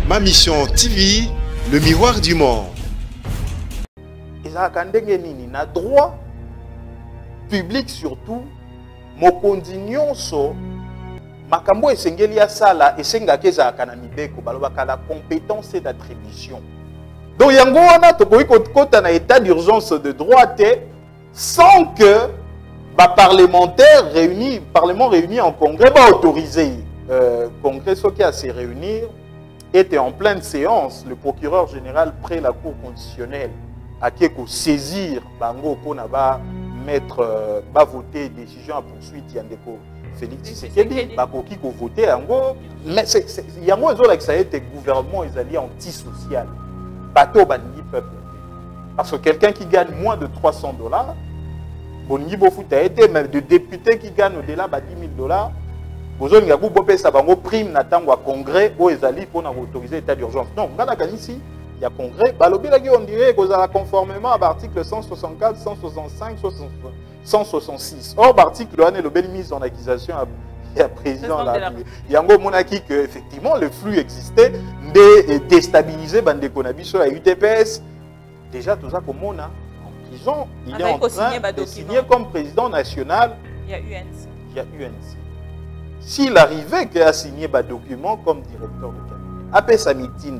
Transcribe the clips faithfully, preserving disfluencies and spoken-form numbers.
Ma mission T V, le miroir du monde. Ezalaka ndenge nini na droit public surtout mokonzi nyonso makambo esengeli ya sala esengaka ezalaka na mibeko balobaka la compétence d'attribution. Donc yango wana tokoki kota na état d'urgence de droit te sans que ba parlementaire réunis, parlement réuni en congrès va autoriser euh, congrès ce qui a se réunir était en pleine séance, le procureur général près la cour constitutionnelle a quelque saisir bango pour ba mettre euh, ba voter décision à poursuite yandeko Félix Tshisekedi ba koki ko voter yango mais c'est yango ezola que ça a été gouvernement ils alliés antisocial bateau bandi peuple parce que quelqu'un qui gagne moins de trois cents dollars bon niveau foot a été même de députés qui gagnent au-delà de dix mille dollars besoin de gagner beaucoup ça bango prime n'attend au congrès où ils alliés pour autoriser l'état d'urgence non ngana ici il y a congrès, on dirait que ça conformément à l'article cent soixante-quatre, cent soixante-cinq, cent soixante-six. Or, l'article est le bel mise en accusation à président de la République. Il y a un monarchie que effectivement le flux existait, mais déstabilisé, bande sur la U T P S. Déjà tout ça comme on a en prison, il est en train de signer comme président national. Il y a U N C. Il y a U N C. S'il arrivait qu'il a signé un document comme directeur de cabinet, après sa meeting.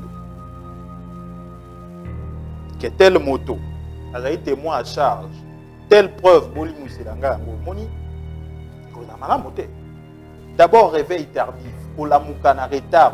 Que telle moto a été témoin à charge, telle preuve, d'abord réveil tardif, pour la moukana retard,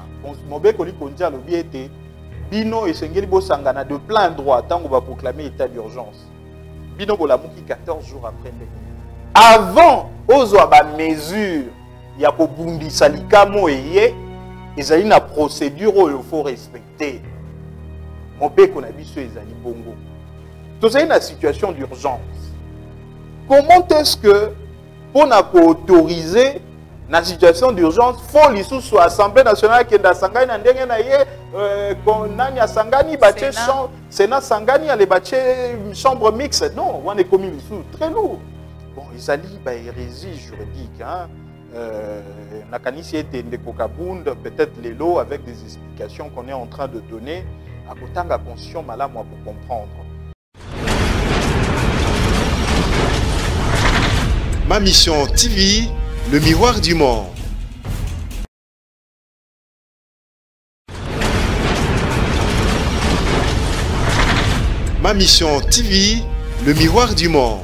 Bino et Sengeli Bosangana de plein droit, tant qu'on va proclamer état d'urgence. Bino Bolamouki quatorze jours après. Avant, aux mesures, il y a pour Bundi Salika Moeye, il y a une procédure où il faut respecter. Mon père qu'on a vu sur les amis bongo. Tout ça, une situation d'urgence. Comment est-ce que, pour nous autoriser la situation d'urgence, il faut les sous l'Assemblée nationale qui est dans Sangani, qu'on a Sangani, Sénat Sangani, les chambre mixte. Non, on est commis les sous très lourd. Bon, ils allient hérésie juridique. Nakanisi était peut-être les lots avec des explications qu'on est en train de donner. À autant de conscience malade moi pour comprendre. Ma mission T V, le miroir du monde. Ma mission T V, le miroir du monde.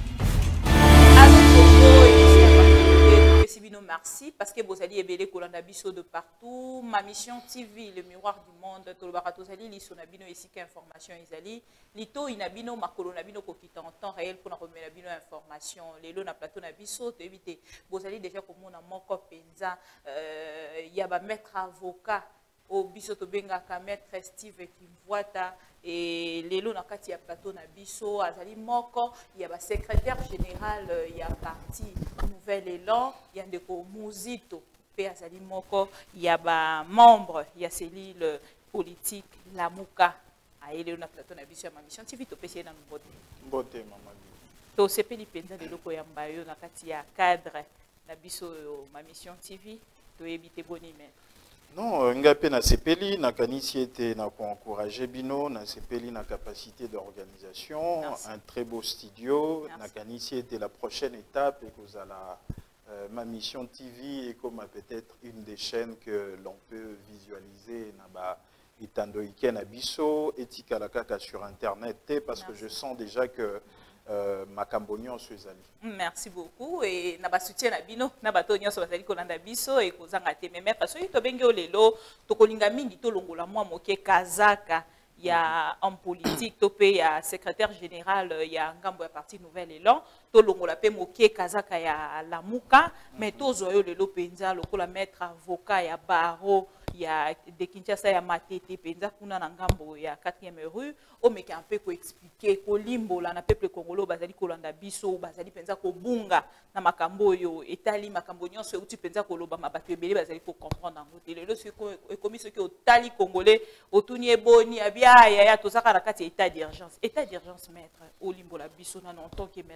Merci parce que vous allez éveiller Kolanda Bisso de partout. Ma mission T V, le miroir du monde. Tolobarato Zali, li sonabino ici qu'information Isali. Lito inabino makolonabino kokita en temps réel pour remettre bino information. Les lots na plateau na Bisso te éviter. Vous allez déjà comme on a moko penza. Il y a ba maître avocat au Bisso to benga ka maître Steve Kimvoata. Et les lots na kati ya plateau na Bisso azali moko. Il y a ba secrétaire général il y a parti Nouvel Élan, il y a ndeko Muzito pe azali moko, il y a ba membre, il y a cellule politique Lamuka a ele na plateau na Bisso ya ma mission T V to pese na mbote. Mbote mama. To sepeli penza de loko ya mbayo na kati ya cadre na Bisso ma mission T V to ebite bonime. Non, ngapé na sepeli na kanisi était na encourager bino na sepeli na capacité d'organisation, un très beau studio. Merci. Na kanisi était la prochaine étape et que vous allez euh, ma mission T V est comme peut-être une des chaînes que l'on peut visualiser na ba itandoike na Bisso etika la kaka sur internet parce Merci. Que je sens déjà que Euh, Makambonio Suezali. Merci beaucoup et na ba soutien na bino na bato nyonso bazali kolanda biso et kozanga te mais parce que to benge olelo to kolinga mingi to longola mwa moke kazaka ya en politique to pe ya secrétaire général ya ngambo ya parti Nouvel Élan to longola pe moke kazaka ya Lamuka mais to zoyo lelo penza lokola maître avocat ya Baro ya de Kinshasa ya Matete penza kuna na ngambo ya quatrième rue o meke un peu ko expliquer ko limbola na peuple congolais bazali kolanda biso bazali penza ko bunga na makambo yo etali makambo nyonso uti penza ko loba mabato ebele bazali ko comprendre ngo te lelo ce ko ekomi ce que otali congolais otuni eboni abia ya ya tozaka na kati état d'urgence état d'urgence maître o limbola biso na en tant que maître avocat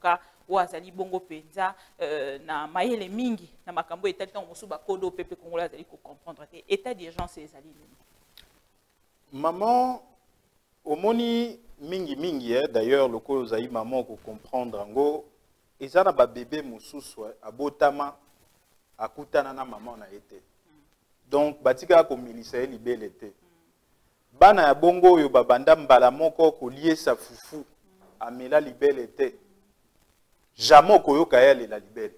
mboka ou azali bongo penza euh, na mayele mingi na makambo état tant mosu ba kodo pepe congolais azali ko comprendre te état d'urgence ezali nini. Maman omoni mingi mingi eh, d'ailleurs le ko zayi maman ko comprendre ngo ezana ba bébé mosusu abotama akutana na maman na été. Donc batika ko milisa libele te. Bana ya bongo yo babanda mbala moko ko lié sa fufu amela libele te. Jamais koyoka yale la libele.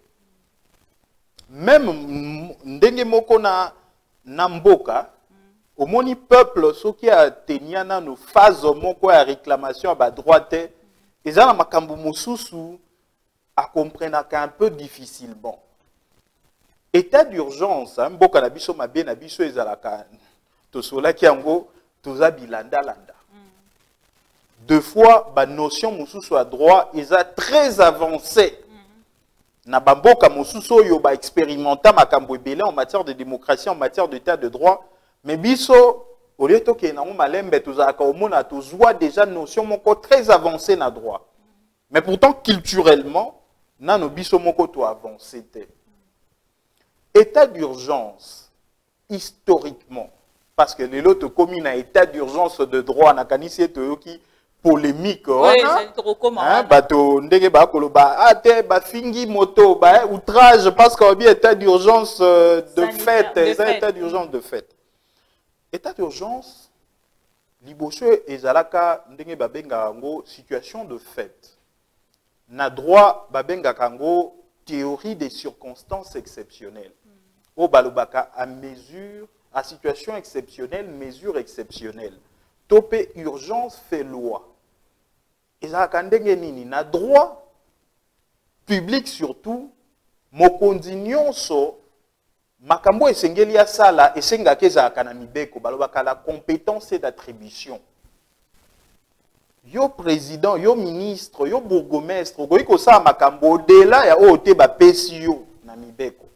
Même ndenge moko na na mboka omoni peuple soki a teniana no phase moko ya réclamation ba droite ezana makambo mosusu a comprendre qu'un peu difficilement. État d'urgence mboka na biso mabe na biso ezalaka to sola ki yango toza bilanda landa. Deux fois, la notion mosusu à droit est très avancée. Na bamboka mosusu yo ba expérimenta makambo ebele en matière de démocratie, en matière d'état de droit, mais biso au lieu to ke na malembe tozaka omona tozwa déjà notion moko très avancée na droit. Mais pourtant culturellement, na no biso moko to avancé te. État d'urgence historiquement parce que les autres communes à état d'urgence de droit na kanisi toyoki polémique oui, hein bato ndenge ba koloba ate ba fingi moto ba outrage parce qu'il y a état d'urgence de fait, état d'urgence de fait. État d'urgence liboso ezalaka ndenge ba benga ngo situation de fait. Na droit ba benga kango théorie des circonstances exceptionnelles. O balobaka à mesure à situation exceptionnelle, mesure exceptionnelle. Topé urgence fait loi. Et ça kandenge nini na droit public surtout mokondi nyonso makambo esengeli ya sala esenga keza kana mibeko balobaka la compétence d'attribution. Yo président, yo ministre, yo bourgmestre, goyi ko sa makambo de-là ya o te ba pesi yo na mibeko.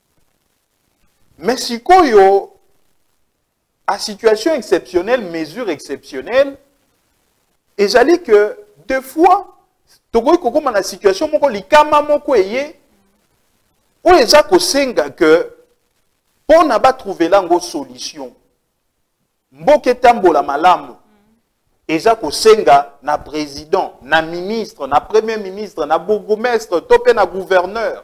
Mais si koyo à situation exceptionnelle, mesure exceptionnelle, et j'allais que deux fois, togoy koko na situation moko likama moko eye, o eza ko senga que pour na ba trouver lango solution. Mboke tambola malamu. Eza ko senga na président, na ministre, na premier ministre, na bourgmestre, topé na gouverneur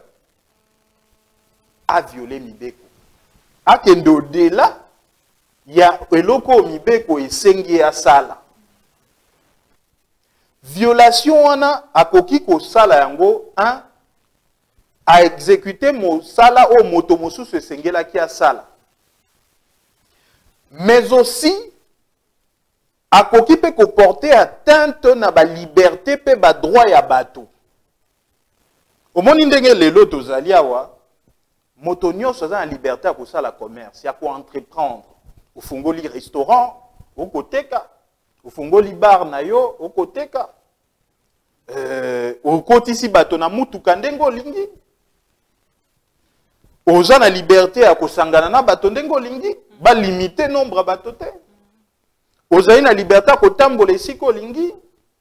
a violé mibeko. A kendo de là ya eloko mibeko esengi ya sala. Violation wana akoki ko sala yango un a exécuter mo sala o moto mosusu esengela ki ya sala. Mais aussi akoki pe ko porter atteinte na ba liberté pe ba droit ya bato. Omoni ndenge lelo tozali awa moto nyonso za na liberté ya ko sala commerce, ya ko entreprendre. Ufungoli restaurant, okoteka. Ufungoli bar na yo, okoteka. Euh, okotisi bato na mutuka ndengo lingi. Oza na liberté ya kosangana na bato ndengo lingi, ba limiter nombre bato te. Ozali na liberté ya kotambola esiko lingi.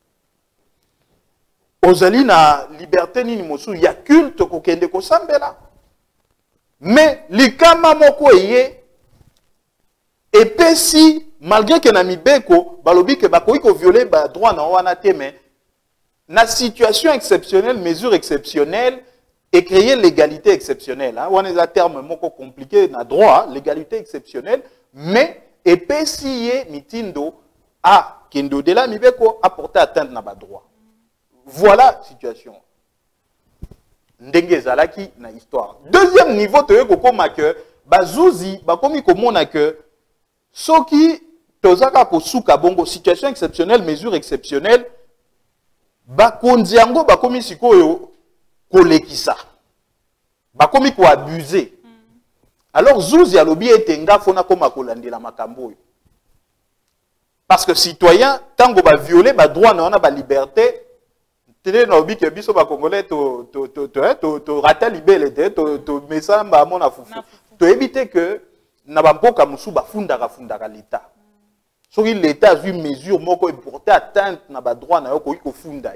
Ozali na liberté nini mosu ya culte kokende kosambela. Mais likama moko eye et puis si, malgré que na mibeko, balobi que bakoyi ko violer ba droit na wana te, mais na situation exceptionnelle, mesure exceptionnelle, et créer l'égalité exceptionnelle. Hein? On a un terme moko compliqué na droit, l'égalité exceptionnelle, mais et puis si ye mitindo a kendo de la mibeko apporter atteinte na ba droit. Voilà la situation. Ndenge zalaki na histoire. Deuxième niveau, tu ko koma que bazuzi bakomi komona que soki tozaka ko suka bongo situation exceptionnelle, mesure exceptionnelle, bakonzi yango bakomi sikoyo kolekisa. Bakomi ko abuser. Alors zuzi alobi etenga fona koma kolandela makambo. Parce que citoyen tango ba violer ba droit na wana ba liberté, tene na obi ke biso ba congolais to to to to to rata libele te to to mesamba mona fufu. To éviter que na bamboka musu bafundaka fundaka l'état. Soki l'état a une mesure moko porter atteinte na ba droit na yo ko funda yi.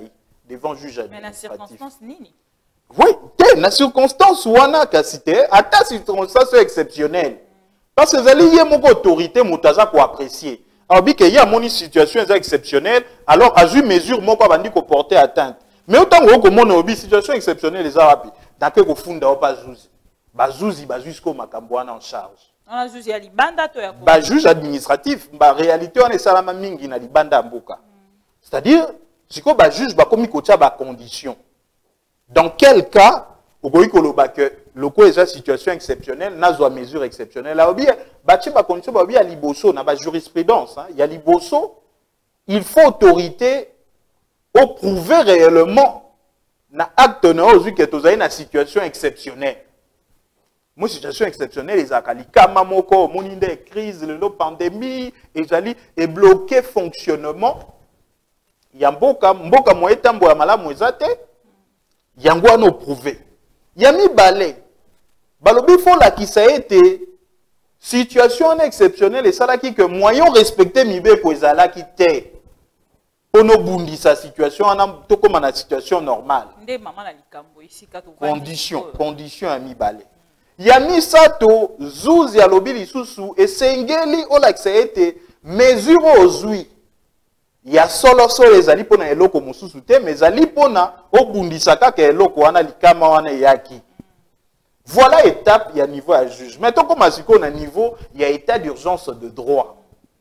devant juge Mais la administratif. circonstance nini? Oui, la circonstance wana cité, à ta circonstance exceptionnelle. Parce que il y a une autorité moutaza pour apprécier. Alors bien qu'il y a une situation exceptionnelle, alors à une mesure mon pas bandi ko porter atteinte. Mais autant que mon obi situation exceptionnelle les arabi, dans que ko funda pas zuzi. Ba zuzi ba jusqu'au makambwana en charge. On a juge ya libanda to ya ko. Ba juge administratif, ba réalité on est salama mingi na libanda mboka. C'est-à-dire si ko ba juge ba komi ko tia ba condition. Dans quel cas, au bout que le coup est une situation exceptionnelle, n'a pas mesure exceptionnelle. Là, il y a condition, il y a liboso, il y a jurisprudence, il y a liboso. Il faut autorité pour prouver réellement na acte na ozu que tu as une situation exceptionnelle. Moi situation exceptionnelle, les akali kama moko, moninde crise, le pandémie, et jali et bloqué fonctionnement. Il y a mboka mboka moeta mbo ya malamu ezate. Yango ano prouvé. Yami balé. Balobi faut la qui ça a été situation exceptionnelle et ça là qui que moyen respecter mibe ko ezala ki te. Ono bundi sa situation ana to comme na situation normale. Nde maman na likambo ici ka to condition condition ami balé. Yami sato zuzi ya lobi lisusu esengeli ola qui ça a été mesure ozui. Il y a solo solo les ali pona eloko mususu te mais ali pona obundisa kaka eloko wana likama wana yaki. Voilà étape il y a niveau à juge. Maintenant comme asiko na niveau il y a état d'urgence de droit.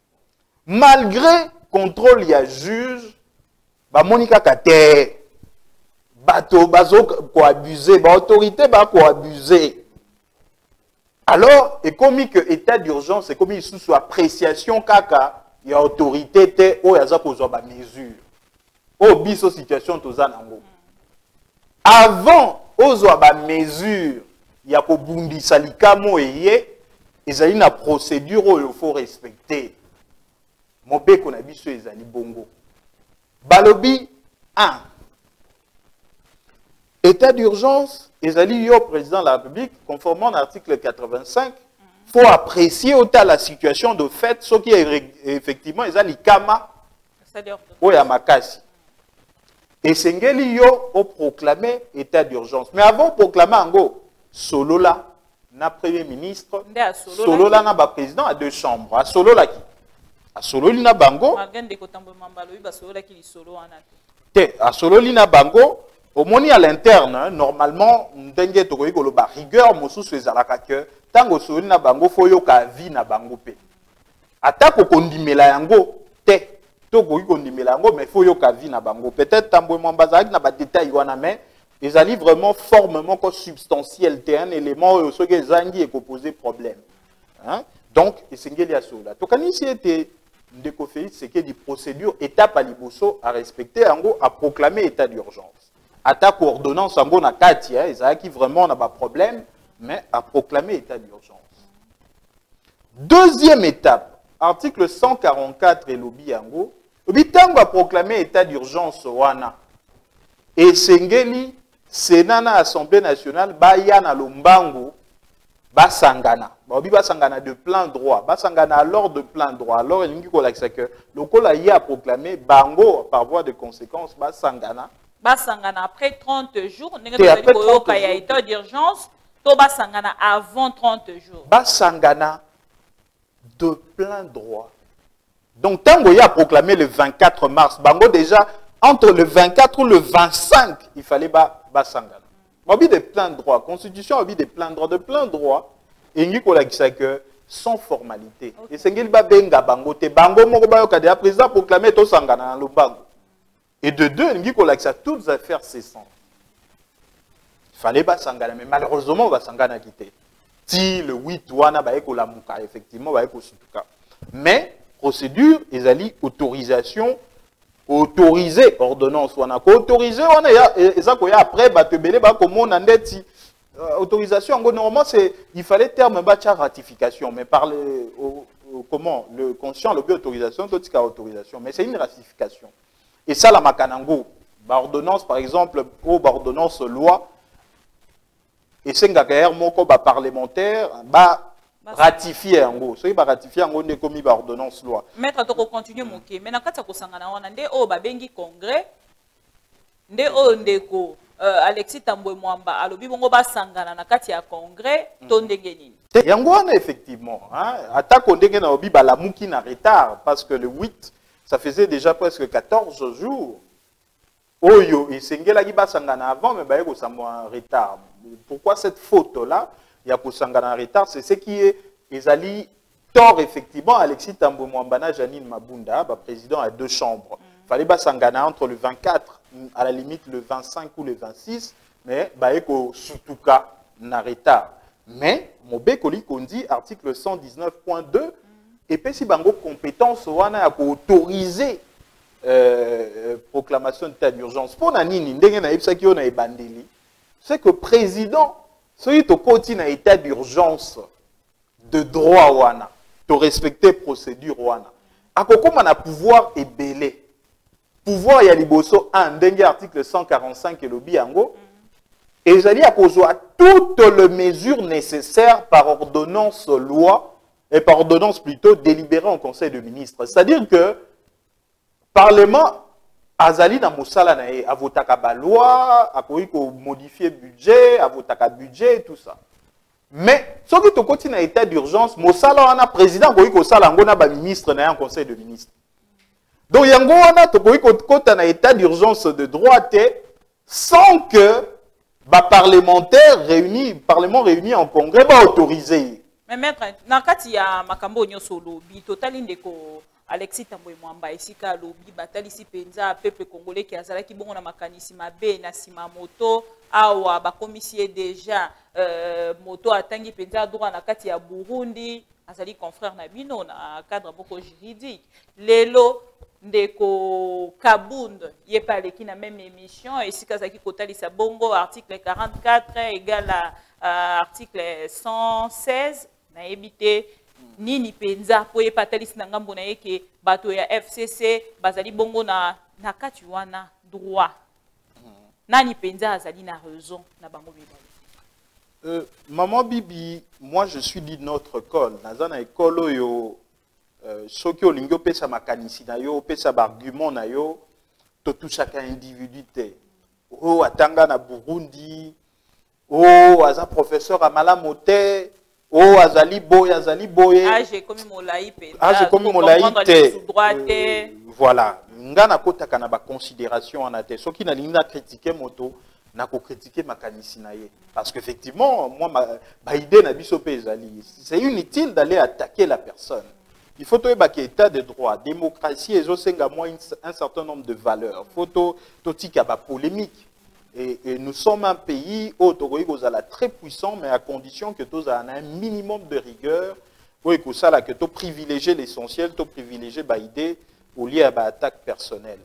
Malgré contrôle il y a juge ba monika kate bato bazo ko abuser ba autorité ba ko abuser. Alors et comme que état d'urgence c'est comme il sous appréciation kaka il y a autorité te o yaza kozwa ba mesure o biso situation toza nango avant ozwa ba mesure ya ko bundisa likamo eye ezali na procédure oyo faut respecter mobeko na biso ezali bongo balobi un état d'urgence ezali yo président de la République conformément à l'article quatre-vingt-cinq. Il faut apprécier autant la situation de fait, ce qui est effectivement les alikama ou yamakasi. Et sengeli yo au proclamer état d'urgence. Mais avant de proclamer ango solo là, na premier ministre, solo là na ba président à deux chambres. A solo là qui, a solo li na bango. Te a solo li na bango. Au moni à l'interne, normalement, ndenge to ko ba rigueur mosusu ezalaka que tango soli na bango foyo ka vi na bango pe. Atako kondimela yango te. To ko kondimela yango mais foyo ka vi na bango. Peut-être tambo mwambazaki na ba détail wana mais ezali vraiment formellement ko substantiel te un élément ce que zangi et ko poser problème. Hein? Donc esengeli ya sola. To kanisi était ndeko fait c'est que des procédures étape à liboso à respecter yango à proclamer état d'urgence. Attaque ordonnance en na kati hein, ça qui vraiment n'a pas problème mais à proclamer état d'urgence. Deuxième étape, article cent quarante-quatre et lobby yango, lobby tango a proclamé état d'urgence wana. Et sengeli Sénat na Assemblée nationale ba ya na lombango ba sangana. Ba obi ba sangana de plein droit, ba sangana alors de plein droit. Alors il dit que le col a ya proclamé bango par voie de conséquence ba sangana. Basangana après trente jours, il y a état d'urgence, to basangana avant trente jours. Basangana de plein droit. Donc, tango y a proclamé le vingt-quatre mars, bango déjà, entre le vingt-quatre ou le vingt-cinq, il fallait ba basangana. Obi de plein droit, constitution obi de plein droit, de plein droit, et n'y a que sans formalité. Et c'est qu'il ba benga bango te bango moko ba yoka déjà président proclamé to sangana na lombango. Et de deux, il dit qu'on a toutes les affaires cessantes. Il fallait pas s'engager, mais malheureusement, on va s'engager quitter. Si le huit, on a la mouka, effectivement, on va mais, procédure, ils ont autorisation, autorisé, ordonnance, on a autorisé, on a après, comme on a dit, autorisation, normalement, il fallait terme de ratification, mais par le, comment, le conscient, le but autorisation, tout ce autorisation, mais c'est une ratification. Et ça, la makanango, bah, ordonnance, par exemple, ou bah, ordonnance loi, et c'est un moko bah, parlementaire, bah, ratifier en gros. Ce qui va ratifier en gros, n'est commis par ordonnance loi. Maître, tu continues, mon qui. Maintenant, quand tu as un congrès, nde o ndeko uh, Alexis Tambwe Mwamba alobi bongo basangana na kati ya congrès to ndenge nini? Yango wana effectivement, hein, attaque ndenge na obi balamuki na retard parce que le huit ça faisait déjà presque quatorze jours. Oyo esengelaki basangana avant mais baye ko sangana en retard. Pourquoi cette faute là? Il y a ko sangana en retard, c'est ce qui est ezali tort effectivement Alexis Tambwe Mwamba na Janine Mabunda, ba président à deux chambres. Il fallait basangana entre le vingt-quatre, à la limite le vingt-cinq ou le vingt-six, mais baye ko sutuka na retard. Mais Mobekoli Kondi, article cent dix-neuf point deux, et puis si bango compétence wana ya ko autoriser euh, proclamation d'état d'urgence. Pour nani ndenge na yebisa ki na ebandeli, c'est que président soki to koti na état d'urgence de droit wana, to respecter procédure wana. Akokoma na pouvoir ebelé. Pouvoir ya liboso un ndenge article cent quarante-cinq et lobi yango et j'allais à cause toutes les mesures nécessaires par ordonnance loi et par ordonnance plutôt délibérée en conseil de ministres. C'est-à-dire que parlement azali na mosala na e avotaka ba loi, akoki ko modifier budget, avotaka budget et tout ça. Mais ce qui to koti na état d'urgence, mosala wana président koki ko sala ngo na ba ministre na en conseil de ministres. Donc yango wana to koki ko kota na état d'urgence de droit sans que ba parlementaire réunis, parlement réuni en congrès va autoriser. Mais maître, na kati ya makambo nyoso lobi totali ndeko Alexis Tambwe Mwamba esika lobi batali si penza peuple congolais qui azalaki bongo na makanisi mabe na sima moto awa ba commissaire déjà euh, moto atangi penza droit na kati ya Burundi azali confrère na bino na cadre boko juridique lelo ndeko Kabund ye paleki na même émission et si kazaki kotalisa bongo article quarante-quatre égal à euh, article cent seize na ebité nini penza po ye patalisi na ngambo na yeke bato ya F C C bazali bongo na na kati wana droit nani penza azali na raison na bango bibali. Euh, maman Bibi, moi je suis dit notre école nazana école oyo Euh, ce qui olingi opesa makanisi na yo opesa argument na yo to tout chacun individuité oh atanga na Burundi oh aza professeur à Malamote oh azali boy azali boy ah j'ai commis molai pe ah j'ai commis molai te voilà ngana kotaka na ba considération en ate ce qui na linga critiquer moto na ko critiquer makanisi na ye parce qu'effectivement moi ba idée na biso pe ezali c'est inutile d'aller attaquer la personne. Il faut que l'état de droit, démocratie et un certain nombre de valeurs. Il faut que la polémique. Et, et nous sommes un pays où nous sommes très puissants, mais à condition que nous ayons un minimum de rigueur, où nous avons privilégié l'essentiel, nous privilégié l'idée au lieu à l'attaque personnelle.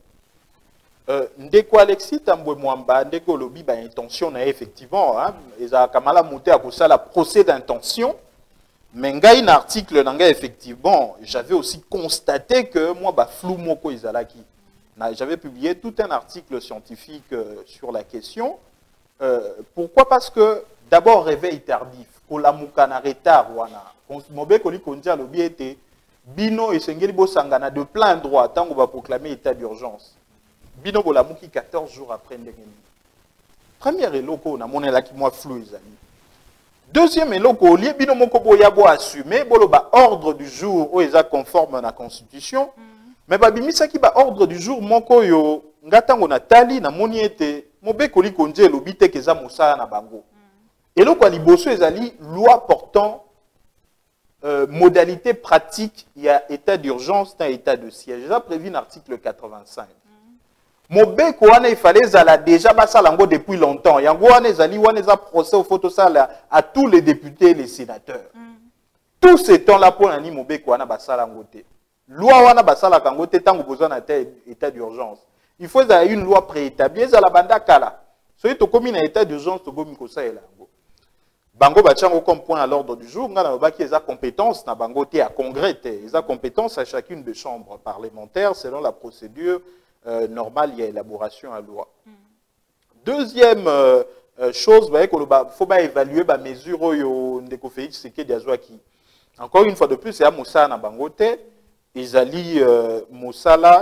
Ndeko Alexis Tambwe Mwamba, ndeko lobi ba intention effectivement, ils ont kamala monté à cause la procès d'intention. Mais ngai na article nanga effectivement, j'avais aussi constaté que moi ba flou moko izalaki. J'avais publié tout un article scientifique euh, sur la question. Euh, pourquoi? Parce que d'abord réveil tardif, kolamuka na retard wana. Mobe koli kondia lobi était bino esengeli bo sangana de plein droit tant qu'on va proclamer état d'urgence. Bino kolamuki quatorze jours après ndengeni. Première eloko na monela ki moi flou izali. Deuxième eloko au lieu bino moko boya bo assumer bolo ba ordre du jour où ils conforme à la constitution mais ba bimisa ki ba ordre du jour moko yo ngatango na tali na moni ete mobe koli konje lobi te keza mosala na bango eloko liboso ezali loi portant euh, modalité pratique il y a état d'urgence dans état de siège déjà prévu dans l'article quatre-vingt-cinq. Mobeko wana il fallait zala déjà basalango depuis longtemps. Yango wana ezali wana eza procès au photo sala à tous les députés et les sénateurs. Mm. Tout ce temps là pour nani mobeko wana basalango te. Loi wana basala kango te tango besoin na état d'urgence. Il faut avoir une loi préétablie za la banda kala. Soki to komi na état d'urgence to gomi ko sa elango. Bango bachango comme point à l'ordre du jour ngana baki eza compétence na bango te à congrès te. Eza compétence à chacune des chambres parlementaires selon la procédure Euh, normal, il y a élaboration à loi. Mm. Deuxième euh, euh, chose, il faut pas évaluer la mesure de Félix Tshisekedi Azwaki. Encore une fois de plus, c'est à Moussa na Bangote, Izali euh, Moussala,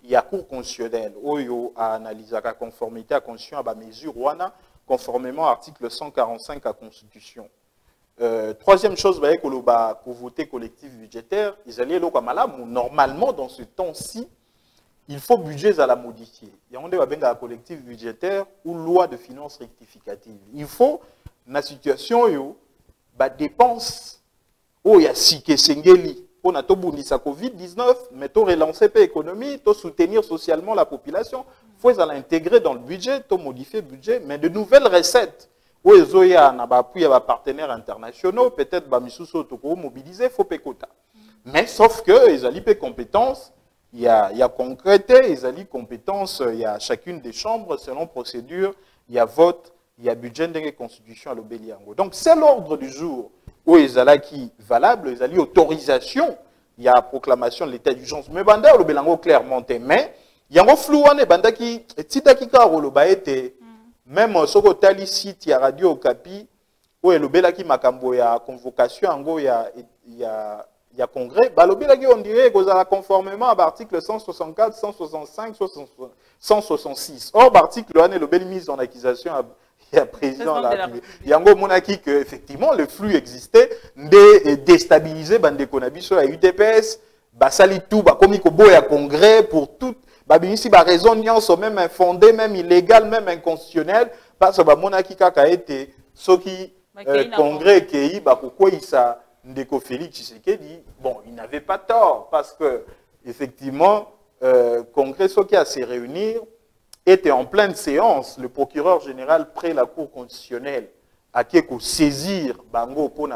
il y a cour constitutionnelle oyo a analysé la conformité à constitution à la mesure wana conformément à l'article cent quarante-cinq à la Constitution. Euh, troisième chose, bah, que le voter collectif budgétaire, ils allaient le normalement dans ce temps-ci, il faut budget à la modifier. Il y a un collectif budgétaire ou loi de finances rectificative. Il faut, dans la situation, yo, bah, dépenses, oh, il y a si que sengeli, pour na covid dix-neuf, mais to relancer l'économie, to soutenir socialement la population, il faut l'intégrer dans le budget, to modifier le budget, mais de nouvelles recettes. Où il y a des partenaires internationaux, peut-être que mobiliser, il faut pécota. Mais sauf que les alliés compétences, il y a, il y a concrété, les alliés compétences, il y a chacune des chambres, selon procédure, il y a vote, il y a budget de constitution à l'Obéliango. Donc c'est l'ordre du jour où les alliés valables, les alliés autorisation, il y a proclamation de l'état d'urgence. Mais banda l'Obéliango clairement, mais il y a un flou, banda qui, tita qui a été. Même si on a un site, il y a Radio Okapi, où il y a une convocation, il y a, il y a, il y a congrès, on dirait que ça conformément à l'article cent soixante-quatre, cent soixante-cinq, cent soixante-six. Or, l'article un est mise en accusation à le président de la République. Il y a un monarchie que, effectivement, le flux existait, de déstabiliser sur la U T P S, basali tout, comme il y a un congrès pour tout. Ici, la raison même infondée, même illégale, même inconstitutionnelle, parce que la monarchie a été ce qui congrès qui pourquoi il s'est ndeko Félix Tshisekedi, bon, il n'avait pas tort, parce que effectivement, euh, congrès ce qui a se réunir était en pleine séance. Le procureur général près la Cour constitutionnelle a qu'à saisir bango pour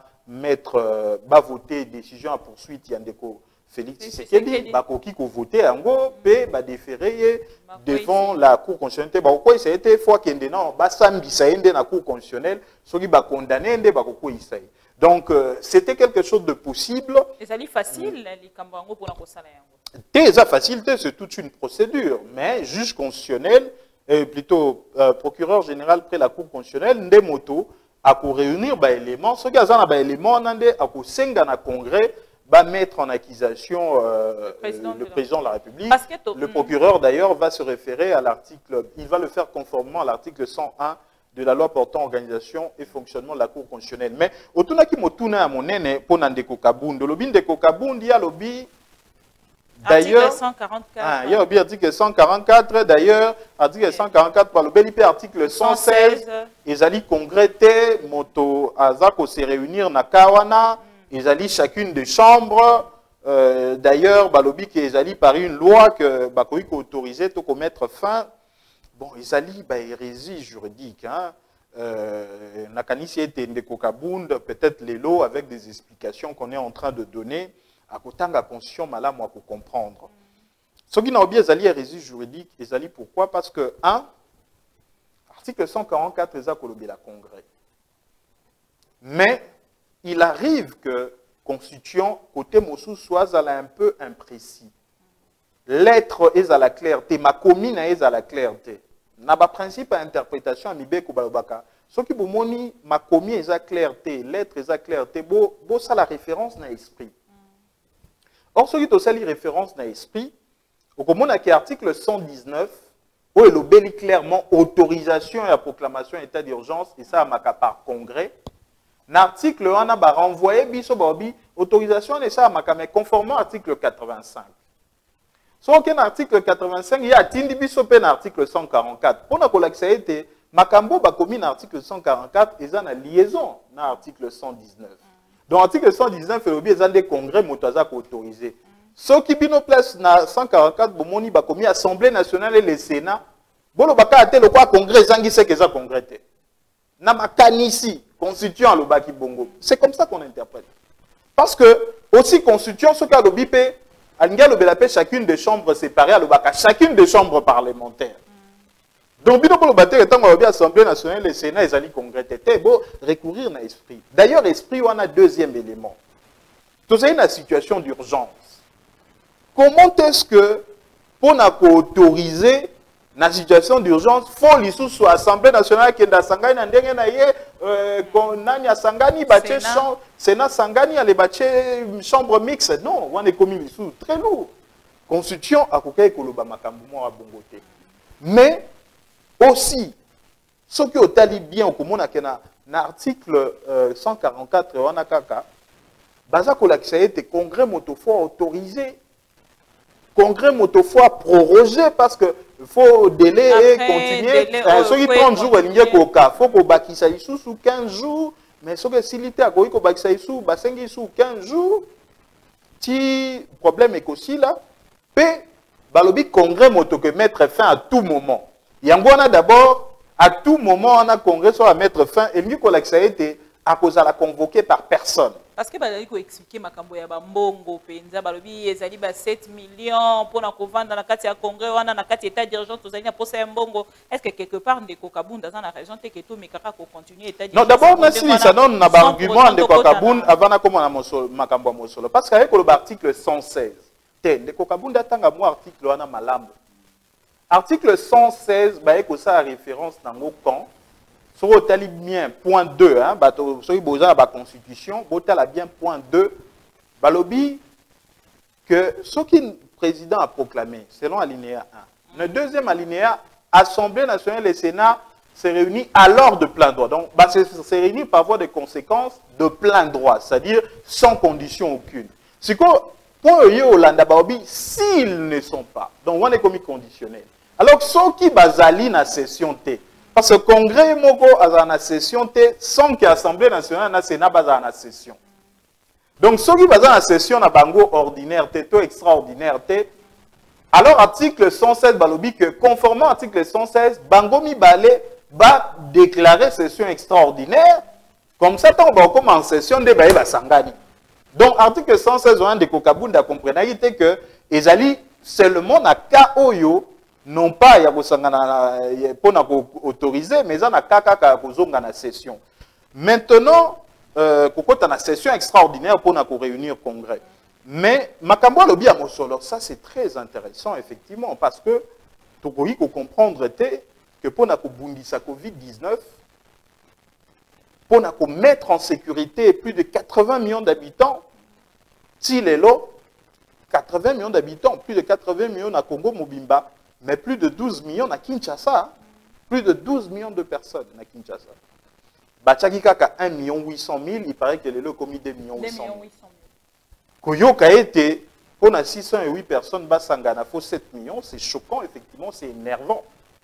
mettre, bah voter décision à poursuite yandeko Félix Tshisekedi, bakoki ko voter ango pe ba déférer devant la Cour constitutionnelle. Ba ko ça a été fois kende non ba sambi ça ende na Cour constitutionnelle, soki ba condamner ende ba ko isaï. Donc euh, c'était quelque chose de possible. Et ça facile les kambango pour na ko sala yango. Déjà facile, c'est toute une procédure, mais juge constitutionnel euh, plutôt euh, procureur général près la Cour constitutionnelle nde moto a ko réunir ba éléments, soki azana ba éléments nande a ko senga na congrès va mettre en accusation euh, le, président, le président de la République. Le procureur, d'ailleurs, va se référer à l'article, il va le faire conformément à l'article cent un de la loi portant organisation et fonctionnement de la Cour constitutionnelle. Mais, au tunaki motuna monene pour Nandeko Kabound, le bin de Kabound, il y a lobby. D'ailleurs, article cent quarante-quatre. Ah, il y a lobby article cent quarante-quatre, d'ailleurs, article cent quarante-quatre par le B L I P, article cent seize, ils allaient congréter, moto, azako se réunir na Kawana. Ils allaient chacune des chambres. Euh, D'ailleurs, balobi qui ils allaient par une loi que Bakoï autorisait pour mettre fin. Bon, ils allaient bah, hérésie juridique. Hein. Euh, Nakanisi était Ndeko Kabound, peut-être les lots avec des explications qu'on est en train de donner. À Kotanga conscient malin moi pour comprendre. Ce qui n'a oublié, ils allaient hérésie juridique. Ils allaient pourquoi? Parce que un, article cent quarante-quatre, ils allaient la Congrès. Mais il arrive que constituant côté Mossou soit un peu imprécis. L'être est à la clarté, ma commune est à la clarté. N'a pas principe à interprétation à Mibeko Balobaka. Ce qui vous moni ma commune est à la clarté, l'être est à la clarté, bo bo ça la référence n'a esprit. Or ce qui est aussi la référence n'a esprit, au commun à l'article cent dix-neuf, où il obéit clairement autorisation et la proclamation d'état d'urgence et ça à ma par congrès. L'article un a renvoyé biso babi autorisation et ça mais conformément à l'article quatre-vingt-cinq. Sauf qu'un article quatre-vingt-cinq il y a tindi biso pe l'article cent quarante-quatre. Pour na kolakisa été makambo ba commis l'article cent quarante-quatre et ça na liaison na article cent dix-neuf. Donc article cent dix-neuf et obi des congrès motaza ko autorisé. Ce qui bino place na cent quarante-quatre bomoni ba commis assemblée nationale et le Sénat. Bolo baka ate le quoi congrès zangi c'est que ça congrès te. Na makanisi constituant le baki bongo. C'est comme ça qu'on interprète. Parce que, aussi constituant ce cas de B P, chacune des chambres séparées à l'Obaka, chacune des chambres parlementaires. Donc, bien pour le l'Assemblée nationale, le Sénat, ils allaient congrès, beau recourir à l'esprit. D'ailleurs, l'esprit, on a un deuxième élément. Tout ça, une situation d'urgence. Comment est-ce que, pour autoriser dans la situation d'urgence, il faut l'issue sur l'Assemblée nationale qui est dans Sangani, Nani Sangani, Sénat Sangani, les chambre mixte. Non, on est commis l'issue très lourd. constitution akokai koloba makambo mo a bongote. Mais aussi ce qui otali bien au komona kena na article euh, cent quarante-quatre wana kaka baza kolakisa ete congrès motofo autorisé congrès motofo prorogé parce que faut délai et continuer ceux qui trente jours elingi koka faut ko bakisa isusu quinze jours mais ce que silité akoki ko bakisa isusu basengi isusu quinze jours ti problème est aussi là pe balobi congrès moto que mettre fin à tout moment yango wana d'abord à tout moment on a congrès soit à mettre fin et mieux ko lakisa ete à cause à la convoquer par personne. Parce que bazali ko expliquer makambo ya ba mbongo penza balobi ezali ba sept millions pour na kovanda na kati ya congrès wana na kati état d'urgence tozali na posa ya mbongo est-ce que quelque part ndeko Kabunda dans la région te que tout mekaka ko continuer état d'urgence. Non d'abord merci ça donne na ba argument ndeko Kabunda avant na koma na mosolo makambo mosolo parce qu'avec le article cent seize te ndeko Kabunda tanga mo article wana malambo. Article cent seize ba eko sa référence nango quand sur le tali bien point deux hein bato soki boza ba constitution botala bien point deux balobi que ce qui le président a proclamé selon alinéa un. Le deuxième alinéa, Assemblée nationale et Sénat se réunissent alors de plein droit. Donc bah se, se réunit par voie de conséquences de plein droit, c'est-à-dire sans condition aucune. C'est quoi point yo Hollande baobi s'ils ne sont pas. Donc on est commis conditionnel. Alors ceux qui bazali na session T parce que le Congrès moko a une session T sans que l'Assemblée nationale et le Sénat a une session. Donc, ceux qui ont une session na bango ordinaire T, tout extraordinaire T, alors article cent seize balobi que conformément à l'article cent seize, bango mi balé va déclarer session extraordinaire. Comme ça, on va commencer en session de baé basangani. Donc, article cent seize, on a de Kokabunda comprenait que ezali seulement na ka oyo non pas ya kosangana pona ko autoriser mais ça na kaka ka kozonga na session. Maintenant euh kokota na session extraordinaire pona ko réunir congrès. Mais makambo lobi ya mosolo ça c'est très intéressant effectivement parce que tokoyi ko comprendre té que pona ko bundisa covid dix-neuf pona ko mettre en sécurité plus de quatre-vingts millions d'habitants si les lots quatre-vingts millions d'habitants plus de quatre-vingts millions na Congo Mobimba. Mais plus de douze millions à Kinshasa, plus de douze millions de personnes à Kinshasa. Bachaki kaka un million huit cent mille, il paraît que le commis deux millions huit cent mille. Koyoka été, on a six cent huit personnes, Basangana, faut sept millions, c'est choquant, effectivement, c'est énervant.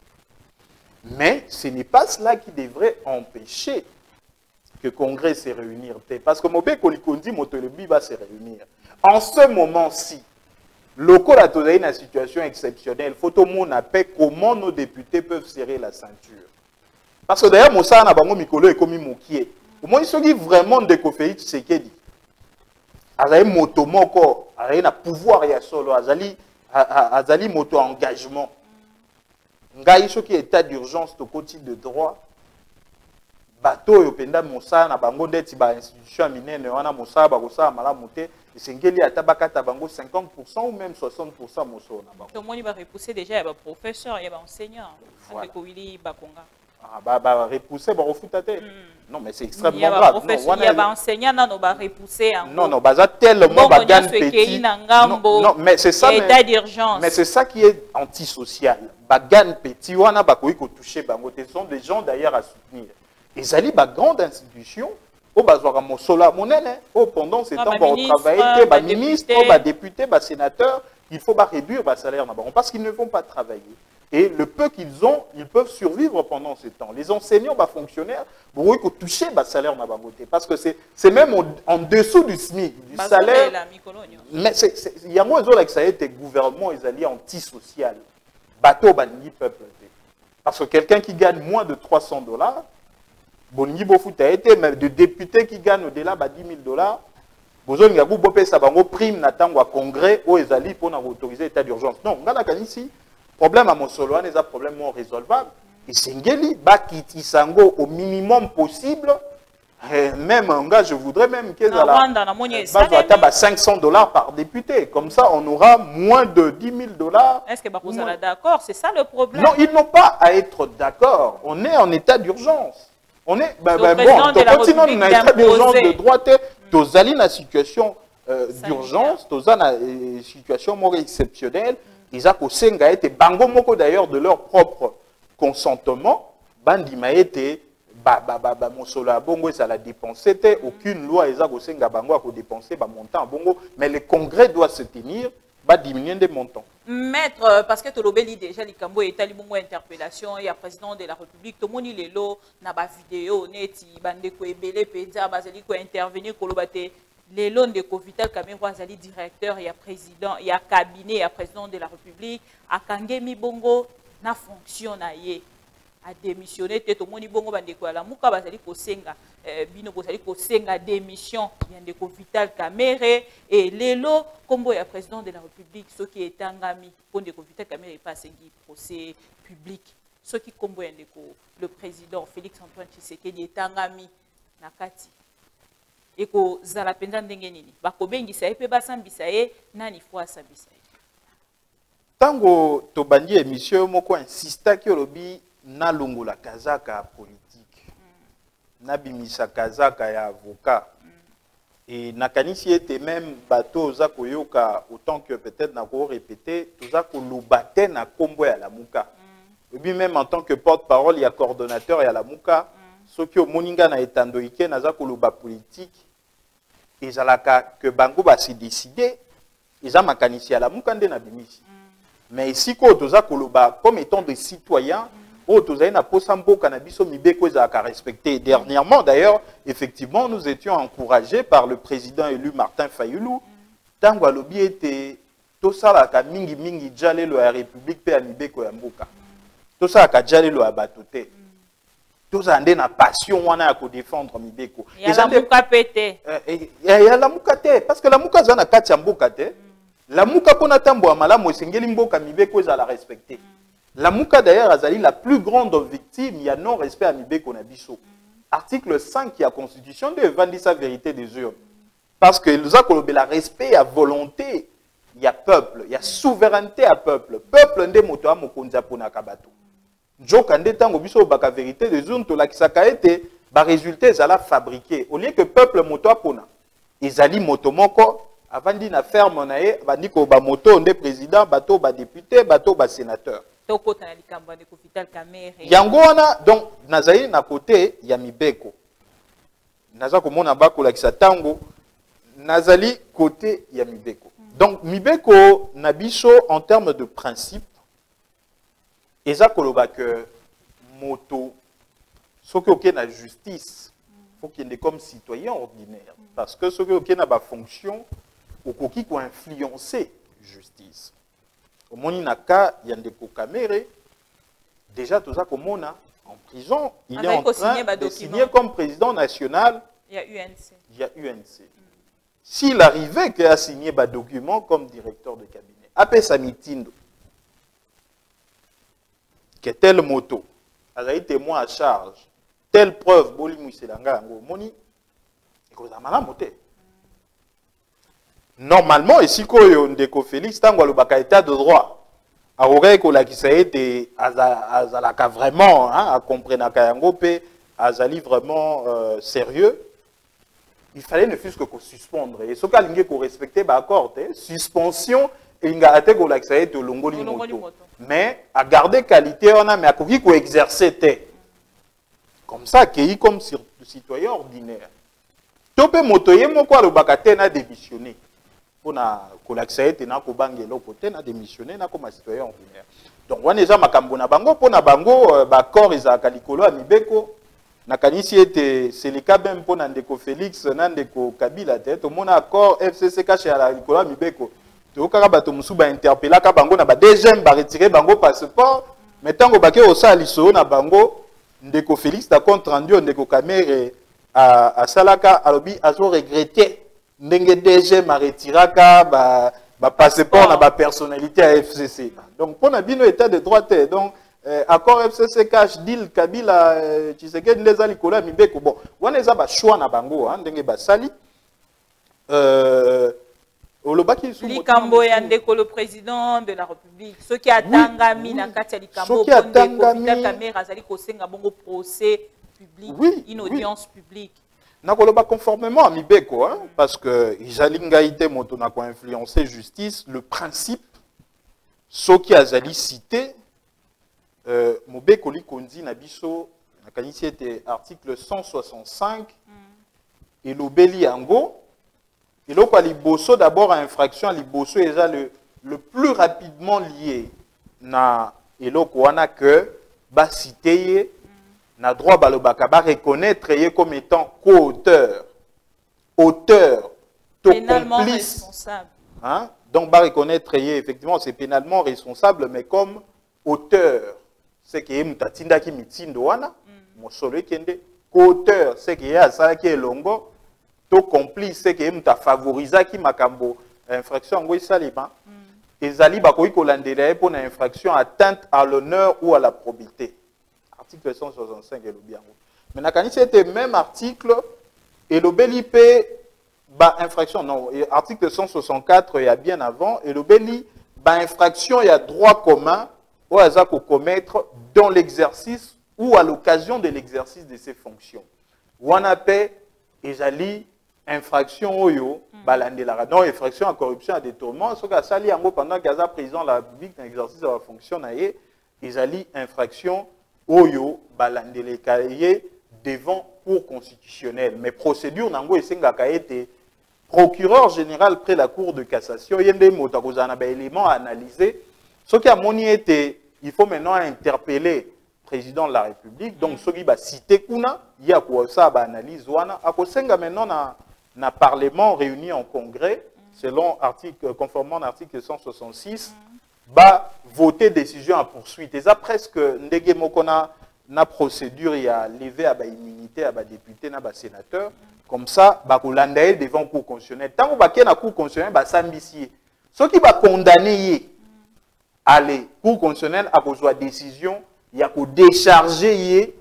Mais ce n'est pas cela qui devrait empêcher que le Congrès se réunir. Parce que Mobé Kolikondi, Motolebi va se réunir. En ce moment-ci, local a donné une situation exceptionnelle. Faut tout le monde appelle comment nos députés peuvent serrer la ceinture. Parce que d'ailleurs, Moussa n'a pas Mikolo et comme Moukié. Au moins, ils sont vraiment de Kofeït Tsekedi. Azali moto moko, azali na pouvoir ya solo, azali azali moto engagement. Ngai ce qui est état d'urgence au côté de droit. Bateau yo penda Moussa na bango ndeti ba institution minene wana Moussa ba kosa malamu te. Sengeli à tabakata bango cinquante pour cent ou même soixante pour cent mosso na bango. Tout le monde va repousser déjà, il y a professeur, il y a enseignant. Voilà. Ah bah bah repousser ba refutate. Non mais c'est extrêmement grave. Il y a grave. professeur, il y a enseignant non va repousser en. Non non, bah ça tellement ba gagne petit. Non, non mais c'est ça état d'urgence. Mais c'est ça qui est antisocial. Ba gagne petit wana ba ko toucher bango, ce sont des gens d'ailleurs à soutenir. Et zali ba grande institution au bazouara mosola monene au pendant ces temps pour travailler ba ministre ba député ba sénateur il faut ba réduire ba salaire parce qu'ils ne vont pas travailler et le peu qu'ils ont ils peuvent survivre pendant ces temps les enseignants ba fonctionnaires pour eux toucher ba salaire na bangoté parce que c'est c'est même en, en dessous du S M I C du Bazo salaire mais c'est il y a moins que ça a été gouvernement ils allaient antisocial bateau banni peuple parce que quelqu'un qui gagne moins de trois cents dollars Bongi Bofout a été, mais de députés qui gagnent au-delà de dix mille dollars, besoin de vous bopé ça bango prime n'attend au congrès où ils allaient pour autoriser l'état d'urgence. Non, on a ici problème à mon solo, on a un problème résolvable. Et Sengeli, Bakiti Sango au minimum possible. Même un gars, je voudrais même qu'il y ait cinq cents dollars par député. Comme ça, on aura moins de dix mille dollars. Est-ce que vous êtes d'accord? C'est ça le problème. Non, ils n'ont pas à être d'accord. On est en état d'urgence. On est, ben, ben, bon, on continue, on a un état d'urgence de droite, tous allés dans la situation euh, d'urgence, toza na euh, situation moko exceptionnelle, ils ont kosenga ete bango moko d'ailleurs de leur propre consentement, bandima ete ba ba ba ba mosolo ya bongo ça la dépenser te, aucune loi ils ont kosenga bango a ko dépenser ba montant bongo, mais le congrès doit se tenir, ba diminuer des montants. Maître, parce que tu l'obéis déjà, l'Ikambo est allé mon interpellation, il y a président de la République, tout le monde est là, na ba vidéo, neti, bande ko ebele, peza, bazali ko intervenir, kolobate, les lots de Covital Cameroun, bazali directeur, il y a président, il y a cabinet, il y a président de la République, à Kangemi Bongo, na fonction na ye, a démissionné, tout le monde est bongo, bande ko la muka, bazali ko senga, bino bazali ko senga démission, il y a de Covital Cameroun, et les lots, comme il y a président de la République, ceux qui est engami, pour de Covital Cameroun, pas un procès public, ceux qui comme le président Félix Antoine Tshisekedi est engami, nakati. Et que zala penza ndenge nini ba ko bengisa epe ba sambisa e nani fo asambisa e tango to bandi émission moko insista ki olobi na longola kazaka politique mm. na bimisa kazaka ya avocat mm. et nakanisi ete même bato za koyoka autant que peut-être na ko répéter toza ko lobate na kombo ya lamuka mm. et puis même en tant que porte-parole il y a coordonnateur ya lamuka mm. soki o moninga na etando ike naza ko loba politique et zalaka que bango ba se décider ils ont makanisi à la mukande na bimisi mais ici ko toza koloba comme étant des citoyens o toza na posambo cannabis mibeko zaka respecter dernièrement d'ailleurs effectivement nous étions encouragés par le président élu Martin Fayulu tango alobi ete to sala ka mingi mingi jale lo ya république pe ya mibeko ya mboka to sala ka jale lo ya batote tous andé na passion wana ya ko défendre mibeko ya la muka pété ya la muka té parce que la muka za na kati ya mboka té la muka pona tambo ya malamu esengeli mboka mibeko za la respecter la muka d'ailleurs azali la plus grande victime ya non respect à mibeko na biso article cinq ya constitution de vandi sa vérité des urnes parce que nous a kolobé la respect à volonté ya peuple ya souveraineté à peuple peuple ndé moto a mokonza pona kabato Njoka nde tango biso baka vérité des urnes to la kisaka ete ba résultat ezala fabriqué au lieu que peuple moto apona ezali moto moko avandi na ferme na ye bandi ko ba moto nde président bato ba député bato ba sénateur to kota na likambo de Covital Cameroun yango wana donc nazali na côté ya mibeko naza ko mona ba ko la kisa tango nazali côté ya mibeko donc mibeko na biso en termes de principe et ça koloba que moto ce qui est la justice faut qu'il y ait comme citoyen ordinaire parce que ce qui est la fonction au qui peut influencer justice au moins na cas il y a des caméras déjà tout ça comme on a en prison il est en train de signer comme président national il y a U N C il y a U N C mm. S'il arrivait qu'il a signé un document comme directeur de cabinet après sa mitindo que telle moto a été témoin à charge, telle preuve, boli mouisselanga ngo moni, et qu'on a mal monté. Normalement, ici koyo ndeko Félix tango le baka état de droit, a aurait ko la qui ça été azalaka vraiment hein, à comprendre kayango pe azali vraiment euh, sérieux. Il fallait ne fût-ce que qu'on suspendre et ce cas lingue ko respecter ba accord, suspension et il a été ko la qui ça été longoli moto. Mais à garder qualité, on a mais à courir qu'on exercer comme ça, qui comme citoyen ordinaire. Topé motoye mon quoi le bakate n'a démissionné. On a collaxé, n'a qu'au bangé l'autre côté n'a démissionné, n'a comme citoyen ordinaire. Donc on est déjà makambona bango pour na bango bakor isa kalikolo amibeko. Na kanisi était c'est le cas même pour Nandeko Félix, Nandeko Kabila tête au mon accord F C C caché à la kalikolo amibeko. Tokaka bato musuba interpella ka bango na ba deuxième ba retirer bango passeport mais tango baké au saliso na bango ndeko Félix ta compte rendu ndeko Kamere à à salaka alobi azo regretter ndenge deuxième a retiraka ba ba passeport na ba personnalité à F C C donc pour na bino état de droit donc euh, accord F C C cash deal Kabila Tshisekedi les likolo mibeko bon wana eza ba choix na bango hein ndenge ba sali euh Likambo ya ndeko le président de la République ce qui attanga mina kati likambo pour ndeko Covital Cameroun azali kosenga bongo procès public une audience publique nakoloba conformément à Mibeko, hein, parce que Jalingaïté moto n'a quoi influencé justice, le principe, ce qui a zali cité, euh, Mobeko li kondi nabiso, nakanisi était article cent soixante-cinq, mm. et l'obéli ango, et l'eau quoi liboso d'abord à infraction, liboso est le, le plus rapidement lié, na, et l'eau quoi na que, ba cité, na droit balobaka ba reconnaître comme étant co-auteur, auteur, pénalement complice, responsable. Hein? Donc ba reconnaître effectivement c'est pénalement responsable, mais comme auteur, c'est que mutatinda ki mitindo wana, mosolo kende, co-auteur, c'est que ya sala ki elongo, to complice, c'est que muta favoriser ki makambo infraction ngo salima, ezali ba koyi kolandela pour na infraction atteinte à l'honneur ou à la probité. Article cent soixante-cinq et le bien. Mais quand c'était même article et le B L I P bah infraction non article cent soixante-quatre il y a bien avant et le B L I bah infraction il y a droit commun au hasard pour commettre dans l'exercice ou à l'occasion de l'exercice de ses fonctions. Ou on appelle et j'allie infraction oyo bah l'andelara non infraction à corruption à détournement ce qu'a sali en pendant Gaza président de la République dans l'exercice de la fonction naie et j'allie infraction Oyo, balandele kaye devant cour constitutionnelle. Mais procédure nango esengaka été procureur général près la cour de cassation. Yende motakozana ba éléments à analyser. Ce qui a moni été, il faut maintenant interpeller le président de la République. Donc ce qui va citer kuna, il y a quoi ça ba analyse wana. Akosenga maintenant na na parlement réuni en congrès selon article conformément à l'article cent soixante-six. Bah, voter décision à poursuite. Et ça, presque, ndege mokona na procédure, il y a levé à ba immunité à ba député, à ba sénateur. Comme ça, bah, kolandaye devant cour constitutionnelle. Tant que bah, na cour constitutionnelle, bah, s'ambitier. Ceux qui va condamner, aller, cour constitutionnelle, a besoin de décision, il y a qu'au décharger,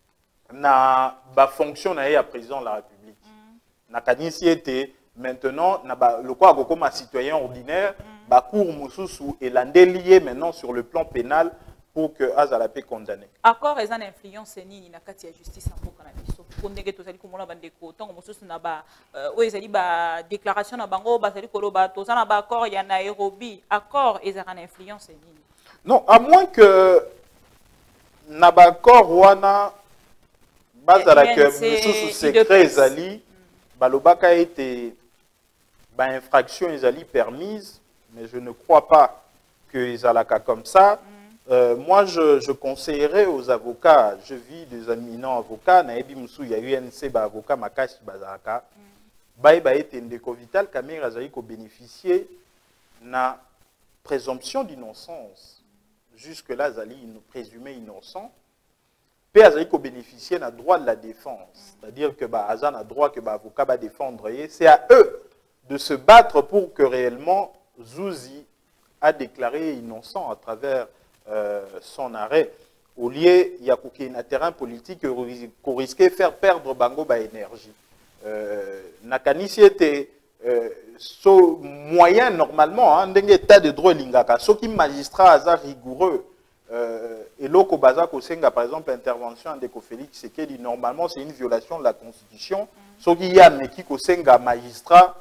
na, ba, fonction, na, ya président de la République. Na, kanisi était, maintenant, na, ba, le quoi, comme un citoyen ordinaire, ba cour mususu et l'andelier maintenant sur le plan pénal pour que Azala peut condamner. Accord et en influence ni na kati ya justice en boka na biso. Kondenge tozali komona bandeko tango mususu na ba o ezali ba déclaration na bango ba zali koloba tozana ba accord ya Nairobi. Accord et en influence ni. Non, à moins que na ba accord wana bazala que mususu secret ezali balobaka été ba infraction ezali permise. Mais je ne crois pas qu'ils allaient comme ça. Mm. Euh, moi, je, je conseillerais aux avocats, je vis des éminents avocats, Naebi Moussou, il y a eu U N C, avocat Makashi Bazaraka, Baï Baï Tendeko Vital, Kamir Azaïko bénéficier na présomption d'innocence. Jusque-là, Zali présumé innocent. Puis Azaïko bénéficier na droit de la défense. C'est-à-dire que bah, Azan a droit que bah, avocat va défendre. C'est à eux de se battre pour que réellement Zouzi a déclaré innocent à travers euh, son arrêt. Au lieu, il y a un terrain politique qu'on risquait de faire perdre Bango ba énergie. Euh, Nakanisi était euh, so moyen normalement, un état de droit lingaka. Ce qui magistrat hasard rigoureux. Euh, et l'oko baza kosenga par exemple intervention de Félix c'est que normalement c'est une violation de la Constitution. Ce qui y a mais qui kosenga magistrat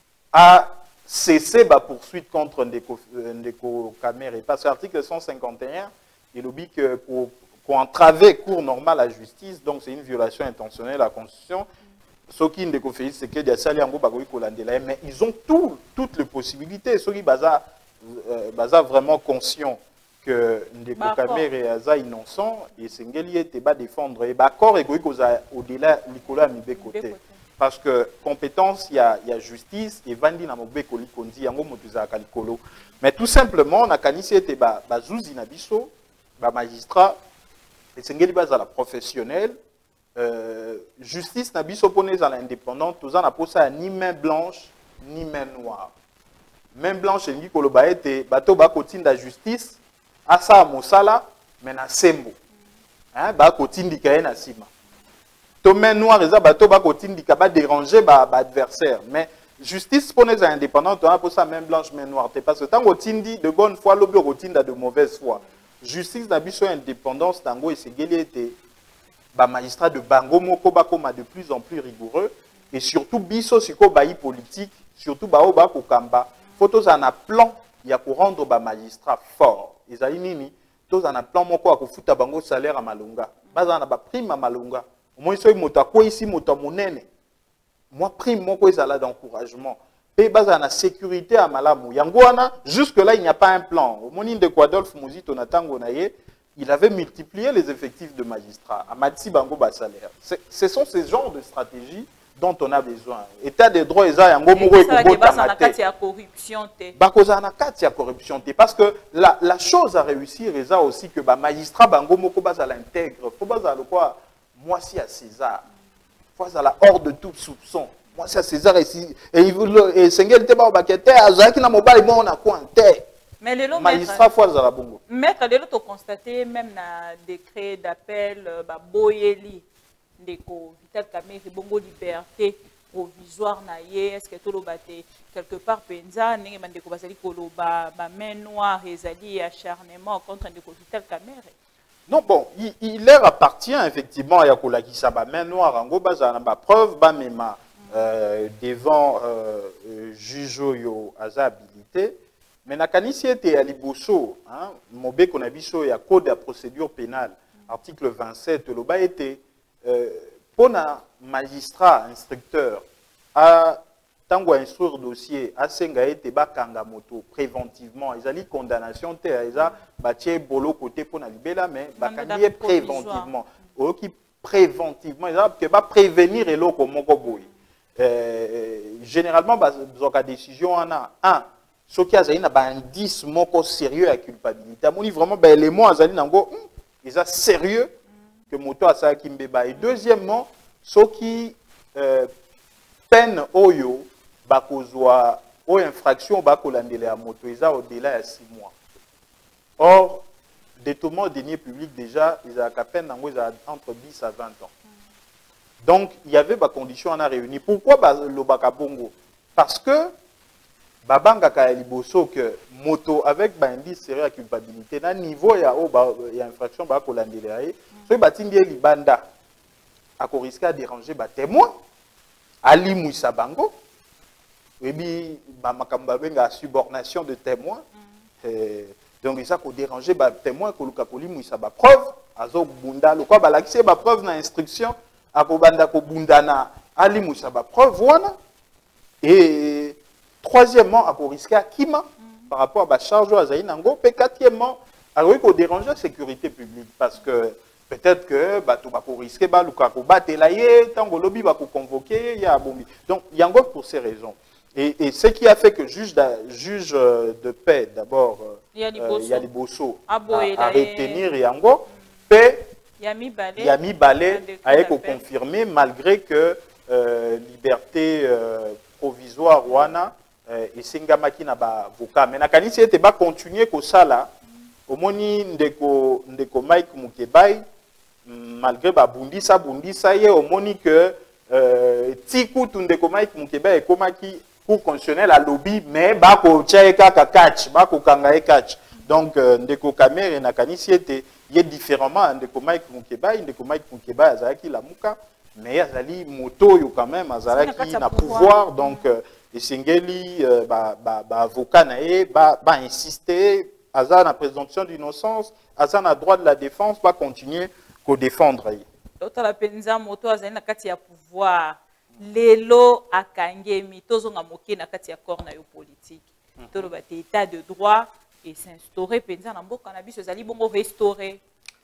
a cesser la poursuite contre Ndeko Kamere. Parce que l'article cent cinquante et un, il dit que pour, pour entraver cours normal à la justice, donc c'est une violation intentionnelle de la Constitution. Ce qui Ndeko Félix, c'est que des saliango bagoui kolandela, mais ils ont tout, toutes les possibilités. Ceux qui baza euh, vraiment conscient que Ndeko Kamere est innocent et Sengeli était pas défendre. Et d'accord, et au-delà, Nicolas Mibé côté. Parce que compétence, il y a, y a justice, et Vandi Namobe Kolikondi, Yango Motuza Kalikolo. Mais tout simplement, on a kanisi été bazouzi nabiso, ba magistrat, et Sengeli baza la professionnelle, euh, justice nabiso pone à l'indépendante, tout ça n'a pas ça ni main blanche, ni main noire. Main blanche, Ngi Koloba était, bato ba kotine la justice, asa mosala, mais na sembo. Hein, ba kotine di kaye na sima. Main noire, les abato ba kotine di kaba déranger ba adversaire. Mais justice pour les indépendants, on a pour ça main blanche, main noire. Parce que tant kotine dit de bonne foi, l'objet kotine de mauvaise foi. Justice n'a pas indépendance, tango et c'est était ba magistrat de bango moko bakoma de plus en plus rigoureux et surtout biso siko bayi politique surtout bao ba kokamba photos en a plan ya ko rendre ba magistrat fort ezali nini tous en a plan moko ya kofuta bango salaire à malunga baza na ba prime à malunga au moins so moto ko ici moto monene moi prime moko ezala d'encouragement pe baza na sécurité à malamu yango wana jusque là il n'y a pas un plan au moni de Adolphe Muzito na tango na ye il avait multiplié les effectifs de magistrats. Amatsi Bango ba salaire. Ce sont ces genres de stratégies dont on a besoin. État de droit, ils ont la corruption. corruption. Parce que la, la chose à réussir, c'est aussi que les magistrats Bango Moko l'intègre. Il faut que quoi moi si à César. Il faut la hors de tout soupçon. Moi si à César ici. Et il veut Sengel Teba Bakete, Azaki na mobile, on a quoi en terre. Mais les lots, magistrat fois à la bongo. Maître, les lots, constaté même dans décret d'appel, bah Boyeli, déco, Vital Kamere, bongo liberté provisoire naïe, est-ce que tout le bâté quelque part penza, n'est-ce pas déco basali kolo ba ba main noire, ezali acharnement contre déco Vital Kamere. Non bon, il, il leur appartient effectivement à Yakola qui sa ba main noire, en gros bazana ba preuve ba mema euh, devant euh, juge yo asa habilité. Mais na kanisi était à Liboso, hein, Mobé Konabiso et à Code de procédure pénale, article vingt-sept, le bas était euh, pour un magistrat, instructeur, à tango instruire dossier, à Senga été bakanga moto préventivement, ils allaient condamnation, te ils a bâti bolo côté pour na libéla, mais bakanga préventivement, ou qui préventivement, ils a que ba prévenir et l'autre comme boy. Généralement, bah, la décision en a un. Ce qui a un indice moko sérieux à culpabilité. Amoni vraiment ben les mots azali nango ils sont sérieux que moto asa kimbeba. Et deuxièmement, ceux qui euh, peine oyo bakozwa o infraction bakolandele à moto ils ont au-delà de six mois. Or détournement de deniers publics déjà ils ont à peine nango ils ont entre dix à vingt ans. Donc il y avait des conditions à réunir. Pourquoi ba lo bakabongo? Parce que Babanga ka liboso que moto avec ba indice sérieux à culpabilité na niveau ya o ba ya infraction ba ko landele so batindi libanda a ko risquer à déranger ba témoin ali muisa bango et bi ba makamba benga subornation de témoin eh, donc ça ko déranger ba témoin ko luka ko limuisa ba preuve azo bunda lo ko ba lakise ba preuve na instruction a ko banda ko bundana ali muisa ba preuve wana et troisièmement, à risquer à Kima par rapport à la charge à Zainango. Et quatrièmement, à déranger la sécurité publique. Parce que peut-être que tu vas risquer de battre, tant que lobby va convoquer. Donc, il y a encore pour ces raisons. Et, et ce qui a fait que le juge, juge de paix, d'abord, Yali Bosso, a retenir Yango, paix, Yami Balé a été confirmé malgré que euh, liberté euh, provisoire Wana. Et Singamaki na ba avocat. Mais na kanisi ete ba continuer ko sala. Omoni ndeko ndeko Mike Mukebai malgré ba bundisa bundisa ye omoni que euh, tiku tu ndeko Mike Mukebai ekomaki pour constitutionnel à lobby mais ba ko tchaeka ka catch ba ko kanga e catch. Donc euh, ndeko Kamere na kanisi ete ye différemment ndeko Mike Mukebai ndeko Mike Mukebai azalaki la muka mais azali moto yo quand même azalaki na pouvoir donc euh, et Singeli, euh, bah, bah, bah, avocat nae, bah, bah, insister, Azan la présomption d'innocence, Azan a droit de la défense, va continuer qu'au défendre. L'autre la penza moto Azan na kati ya pouvoir, lelo akangemi, tozo nga moke na kati ya corps na yo politique. Tolo ba état de droit et s'instaurer penza na mboka na biso zali bongo restaurer.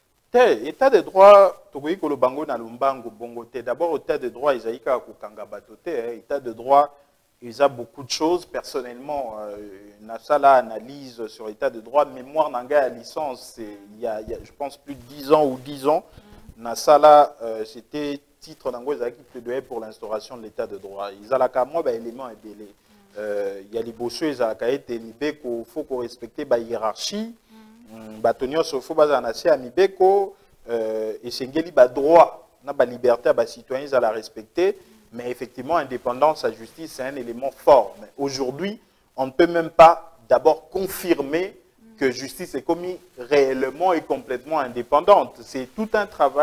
Te état de droit, tokoyi ko lo bango na lumbango bongo te. D'abord état de droit isaika ko kanga bato te, état de droit il y a beaucoup de choses. Personnellement, euh, Nassala analyse sur l'état de droit, mémoire nanga à licence, il y, a, il y a, je pense, plus de dix ans ou dix ans. Nassala, euh, c'était titre d'ango qui plaidoyait pour l'instauration de l'état de droit. Ils ont la moi, bah, élément est belé. Il y a les bosseux, ils ont été mibeko, faut qu'on respecte la hiérarchie. Batonio sofo bazanasi à mibeko, et c'est un droit, na liberté, à citoyens, ils ont la respecter. Mais effectivement, indépendance, la justice, c'est un élément fort. Mais aujourd'hui, on ne peut même pas d'abord confirmer que justice est commise réellement et complètement indépendante. C'est tout un travail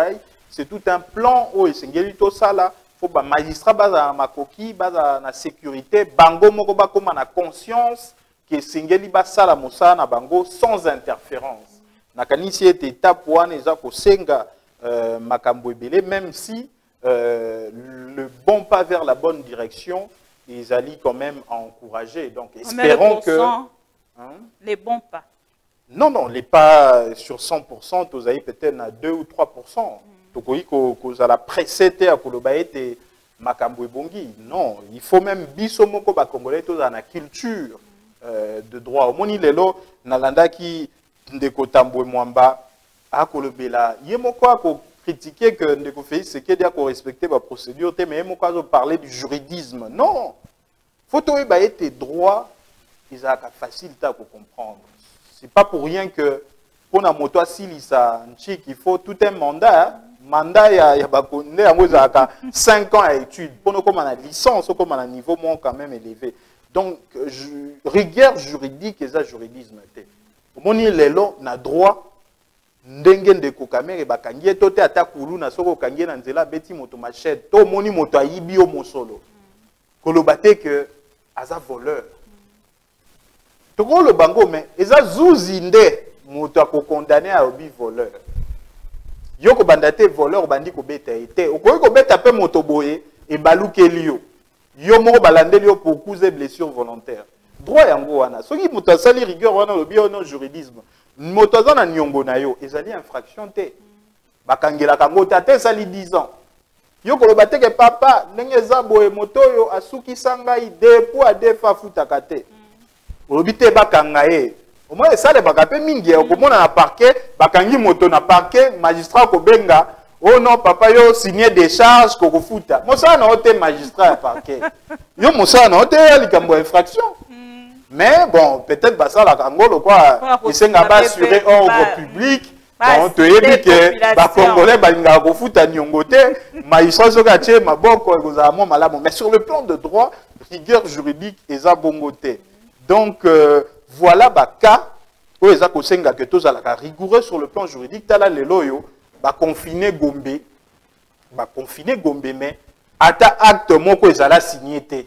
c'est tout un plan où esengeli to sala faut ba magistrat baza makoki baza na sécurité bango moko ba koma na conscience que esengeli ba sala mosala na bango sans interférence nakanisi ete étape wana eza kosenga euh, makambo ebele même si euh, le bon pas vers la bonne direction ils allaient quand même encourager donc espérons que hein? Les bons pas. Non, non, les pas sur cent pour cent, vous avez peut-être à deux ou trois pour cent. Donc, vous avez précédé à Kolobaete, Makambo Bongi. Non, il faut même bisomoko ba Congolais, tous dans la culture euh, de droit. Au moni lelo, Nalanda qui ndeko Tambwe Mwamba, à Kolobela, yemoko a critiqué que ndeko fait ce qui est à respecter la procédure, mais yemoko a parlé du juridisme. Non, faut que vous ayez droit, ils ont facile à comprendre. C'est pas pour rien que pour la moto silisa il faut tout un mandat. Mandat, il y a cinq ans à études. Pour nous, comme on a licence, comme on a un niveau moins quand même élevé. Donc, je, rigueur juridique et ça, juridisme. Mon il est là, na droit. Ndengen de kokamere bakangie tote atakulu na soko kangie na nzela beti moto machette to moni moto ayibi o mosolo. Kolobate que aza voleur. Toko le bango mais eza zuzinde moto ko condamné à obi voleur. Yoko bandate voleur bandi ko beta été. Okoyi ko beta pe moto boye e balukeli yo. Yo moko balandeli yo pour causer blessure volontaire. Droit yango wana. Soki moto sali rigueur wana lobi ono juridisme. Moto za na nyongo na yo ezali infraction te. Bakangela kango tate sali dix ans. Yoko lo bateke papa ndenge za boye moto yo asuki sangai deux fois deux fois futaka te. Olobite bakanga ye. Au moins ça les bakape mingi au komona na parquet bakangi moto na parquet magistrat ko benga oh non papa yo signé des charges ko ko futa. Mosa na ote magistrat parquet. Yo mosa na ote likambo infraction. Mais bon peut-être ba ça la kangolo quoi esenga ba assurer ordre public. Bon te yebi que ba congolais balinga ko futa nyongo te magistrat soka tie maboko ekozala mo malamu mais sur le plan de droit rigueur juridique eza bongo te. Donc, euh, voilà le cas où ils ont consenga que tous à rigoureux sur le plan juridique. Tala le loyo, ba confiner Gombe, ba confiner Gombe, mais ata acte moko ils ont signé te.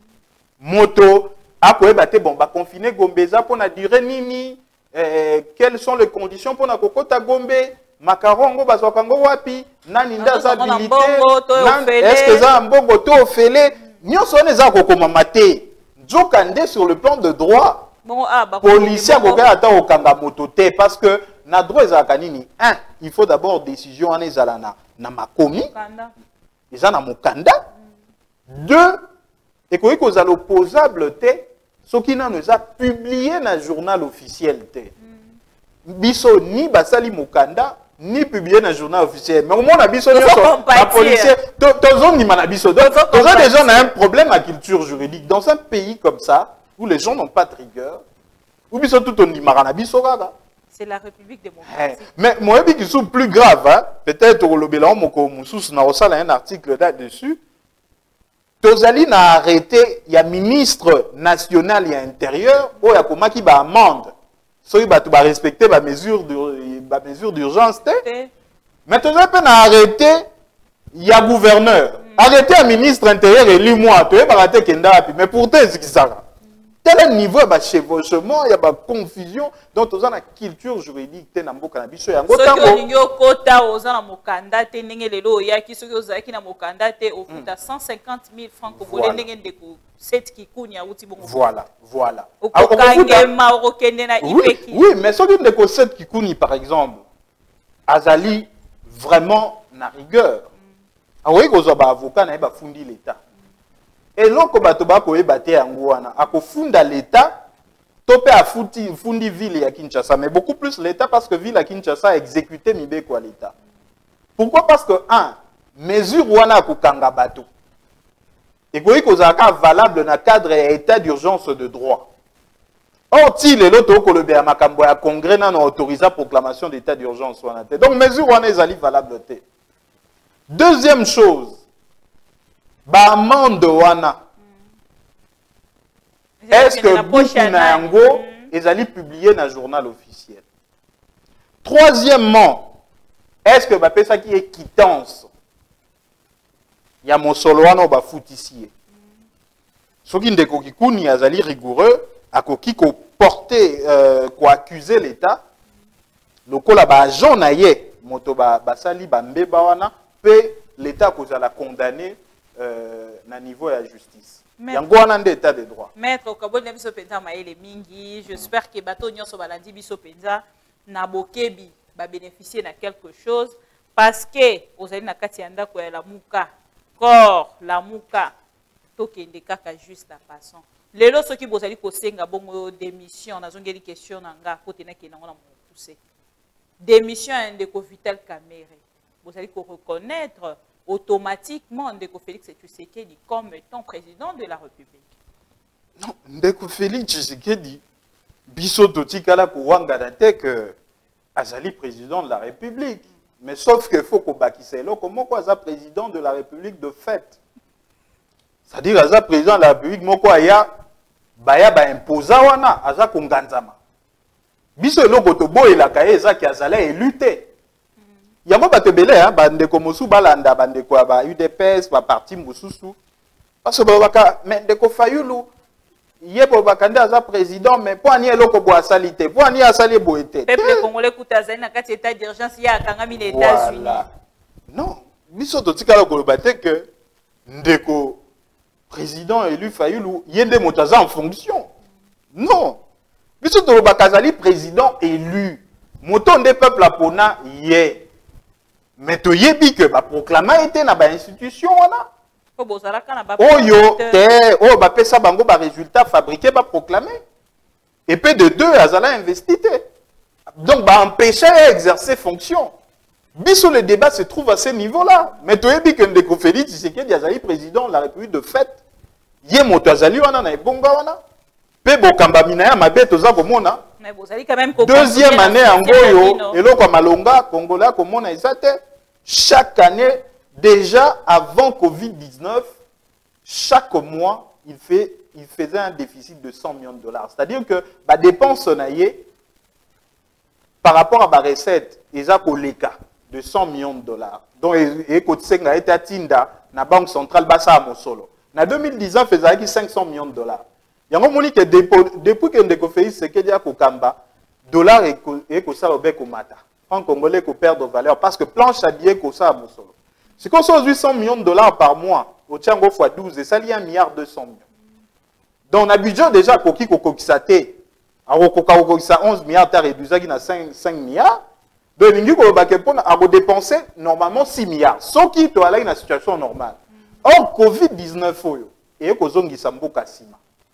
Moto, après bate bon, ba confiner Gombe, ça pour la durée nini, euh, quelles sont les conditions pour la kokota Gombe, makarongo basokango wapi, nani ndaza habilité, est-ce que ça mbongo to ofele, nyonso neza kokoma mate. Jokande sur le plan de droit, bon, ah, bah, policier bon, bon. Ata okanga motote parce que na droit ezakanini un il faut d'abord décision en ezalana na makomi eza na mokanda deux ekoki kozala opposable te soki nano eza publié na journal officiel te biso ni basali mokanda ni publié dans le journal officiel. Mais au moins, on a biso la policier. Tozongima na biso. Donc, déjà, on a un problème à culture juridique. Dans un pays comme ça, où les gens n'ont pas de rigueur, où biso tout on dit marana biso gaga. C'est la République démocratique. Mais moi, je dis plus grave, hein? Peut-être au Lobélan, moko moussous na osala un article là-dessus. Tozali n'a arrêté, il y a ministre national et intérieur, où il y a comment qui va amende. Soki batu ba respecter ba mesure de ba mesure d'urgence te. Maintenant on a arrêté il y a gouverneur. Mm. Arrêté un ministre intérieur élu moi, tu ba raté kenda api mais pourtant c'est qui ça. Tel niveau ba chevauchement, il y a ba confusion donc on a la culture juridique te na mboka na biso yango tango. Soki olingo kota oza na mokanda te ndenge lelo ya ki soki ozaki na mokanda te ofuta cent cinquante mille francs congolais ndenge ndeko sept kikunya uti bongo. Voilà, voilà. Oui, oui, mais ce qui est sept kikuni par exemple, Azali vraiment na rigueur. Ah oui, que zoba avocat na ba fundi l'état. Et donc bato ba ko ebate yango wana, ako funda l'état, topé a fundi fundi ville ya Kinshasa, mais beaucoup plus l'état parce que ville à Kinshasa a exécuté mibeko à l'état. Pourquoi? Parce que un, mesure wana ko kanga bato. Et que c'est valable dans le cadre de l'état d'urgence de droit. Or, si les autres ont congrès n'a autorisé la proclamation d'état d'urgence. Donc, mesure on est valable. Deuxième chose, amende wana. Est-ce que Boukinayango est allé publier dans le journal officiel? Troisièmement, est-ce que bah ça qui est quittance il y a mon solo wana ba foot ici soki ndeko kikuni azali rigoureux akoki ko porter euh, ko accuser l'état lokola ba agent na ye moto ba basali ba mbeba wana pe l'état kozala condamné euh, na niveau ya justice yango wana nde état de droit maître okaboni biso penza maele mingi j'espère que bato nyonso balandi biso penza na bokebi ba bénéficier na quelque chose parce que ozali na kati ya ndako ya lamuka corps lamuka tokende kaka juste la façon lelo soki bozali kosenga bongo démission nazongeli question na nga kote na kena ngona mopousse démission ya ndeko Vital Kamerhe bozali ko reconnaître automatiquement ndeko Félix Tshisekedi comme étant président de la République. Non, ndeko Félix Tshisekedi biso totikala kuwanga na te que azali président de la République. Mais sauf que faut qu'on bakise comment quoi ça président de la République de fait. C'est-à-dire aza président de la République moko aya baya ba imposa wana aza konganzama. Biso eloko to boyelaka ye eza ki azala élu te. Yango bato belé hein bandeko mosu balanda bandeko ba U D P S ba parti mosusu. Parce que baka mais ndeko Fayulu yebo bakanda aza président mais po ani eloko bo asalite po ani asali bo ete peuple congolais kuta zali na kati état d'urgence ya kangami les États-Unis. Non, biso to tikala ko lobate que ndeko président élu Fayulu yende motaza en fonction. Non. Biso to bakazali président élu. Moto nde peuple apona yé. Mais to yebi que ba proclama été na ba institution wana. Oyo te o ba pesa bango ba résultat fabriqué ba proclamé. Et puis de deux azala investité. Donc ba empêcher exercer fonction. Biso le débat se trouve à ce niveau-là. Mais to yebi que ndeko Félix Tshisekedi azali président de la République de fait. Yé moto azali wana na ebonga wana. Pe bokamba minaya mabe toza komona. Mais bozali quand même ko deuxième année en goyo eloko malonga congolais komona ezate chaque année. Déjà avant Covid dix-neuf, chaque mois, il, fait, il faisait un déficit de cent millions de dollars. C'est-à-dire que la dépense par rapport à la recette, ils ont le cas de cent millions de dollars. Donc, il a été atteint dans la Banque centrale Bassa à Mosolo. En deux mille dix, il faisait cinq cents millions de dollars. Il y a un moment que depuis que nous fait ce qu'il y a au Kamba, dollar et que ça au bec au mata. En Congolais, qu'on perd de valeur parce que planche à billet que ça à Mosolo. C'est qu'on soit huit cents millions de dollars par mois, au Tchango fois douze, et ça y a un milliard deux cents millions. Donc, on a budget déjà pour qui qu'on saté, alors qu'on a onze milliards, t'as réduit à cinq milliards. Donc, on a dépensé normalement six milliards, sans qui tu as là une situation normale. Or, Covid dix-neuf, et que zone qui s'ambo kassima.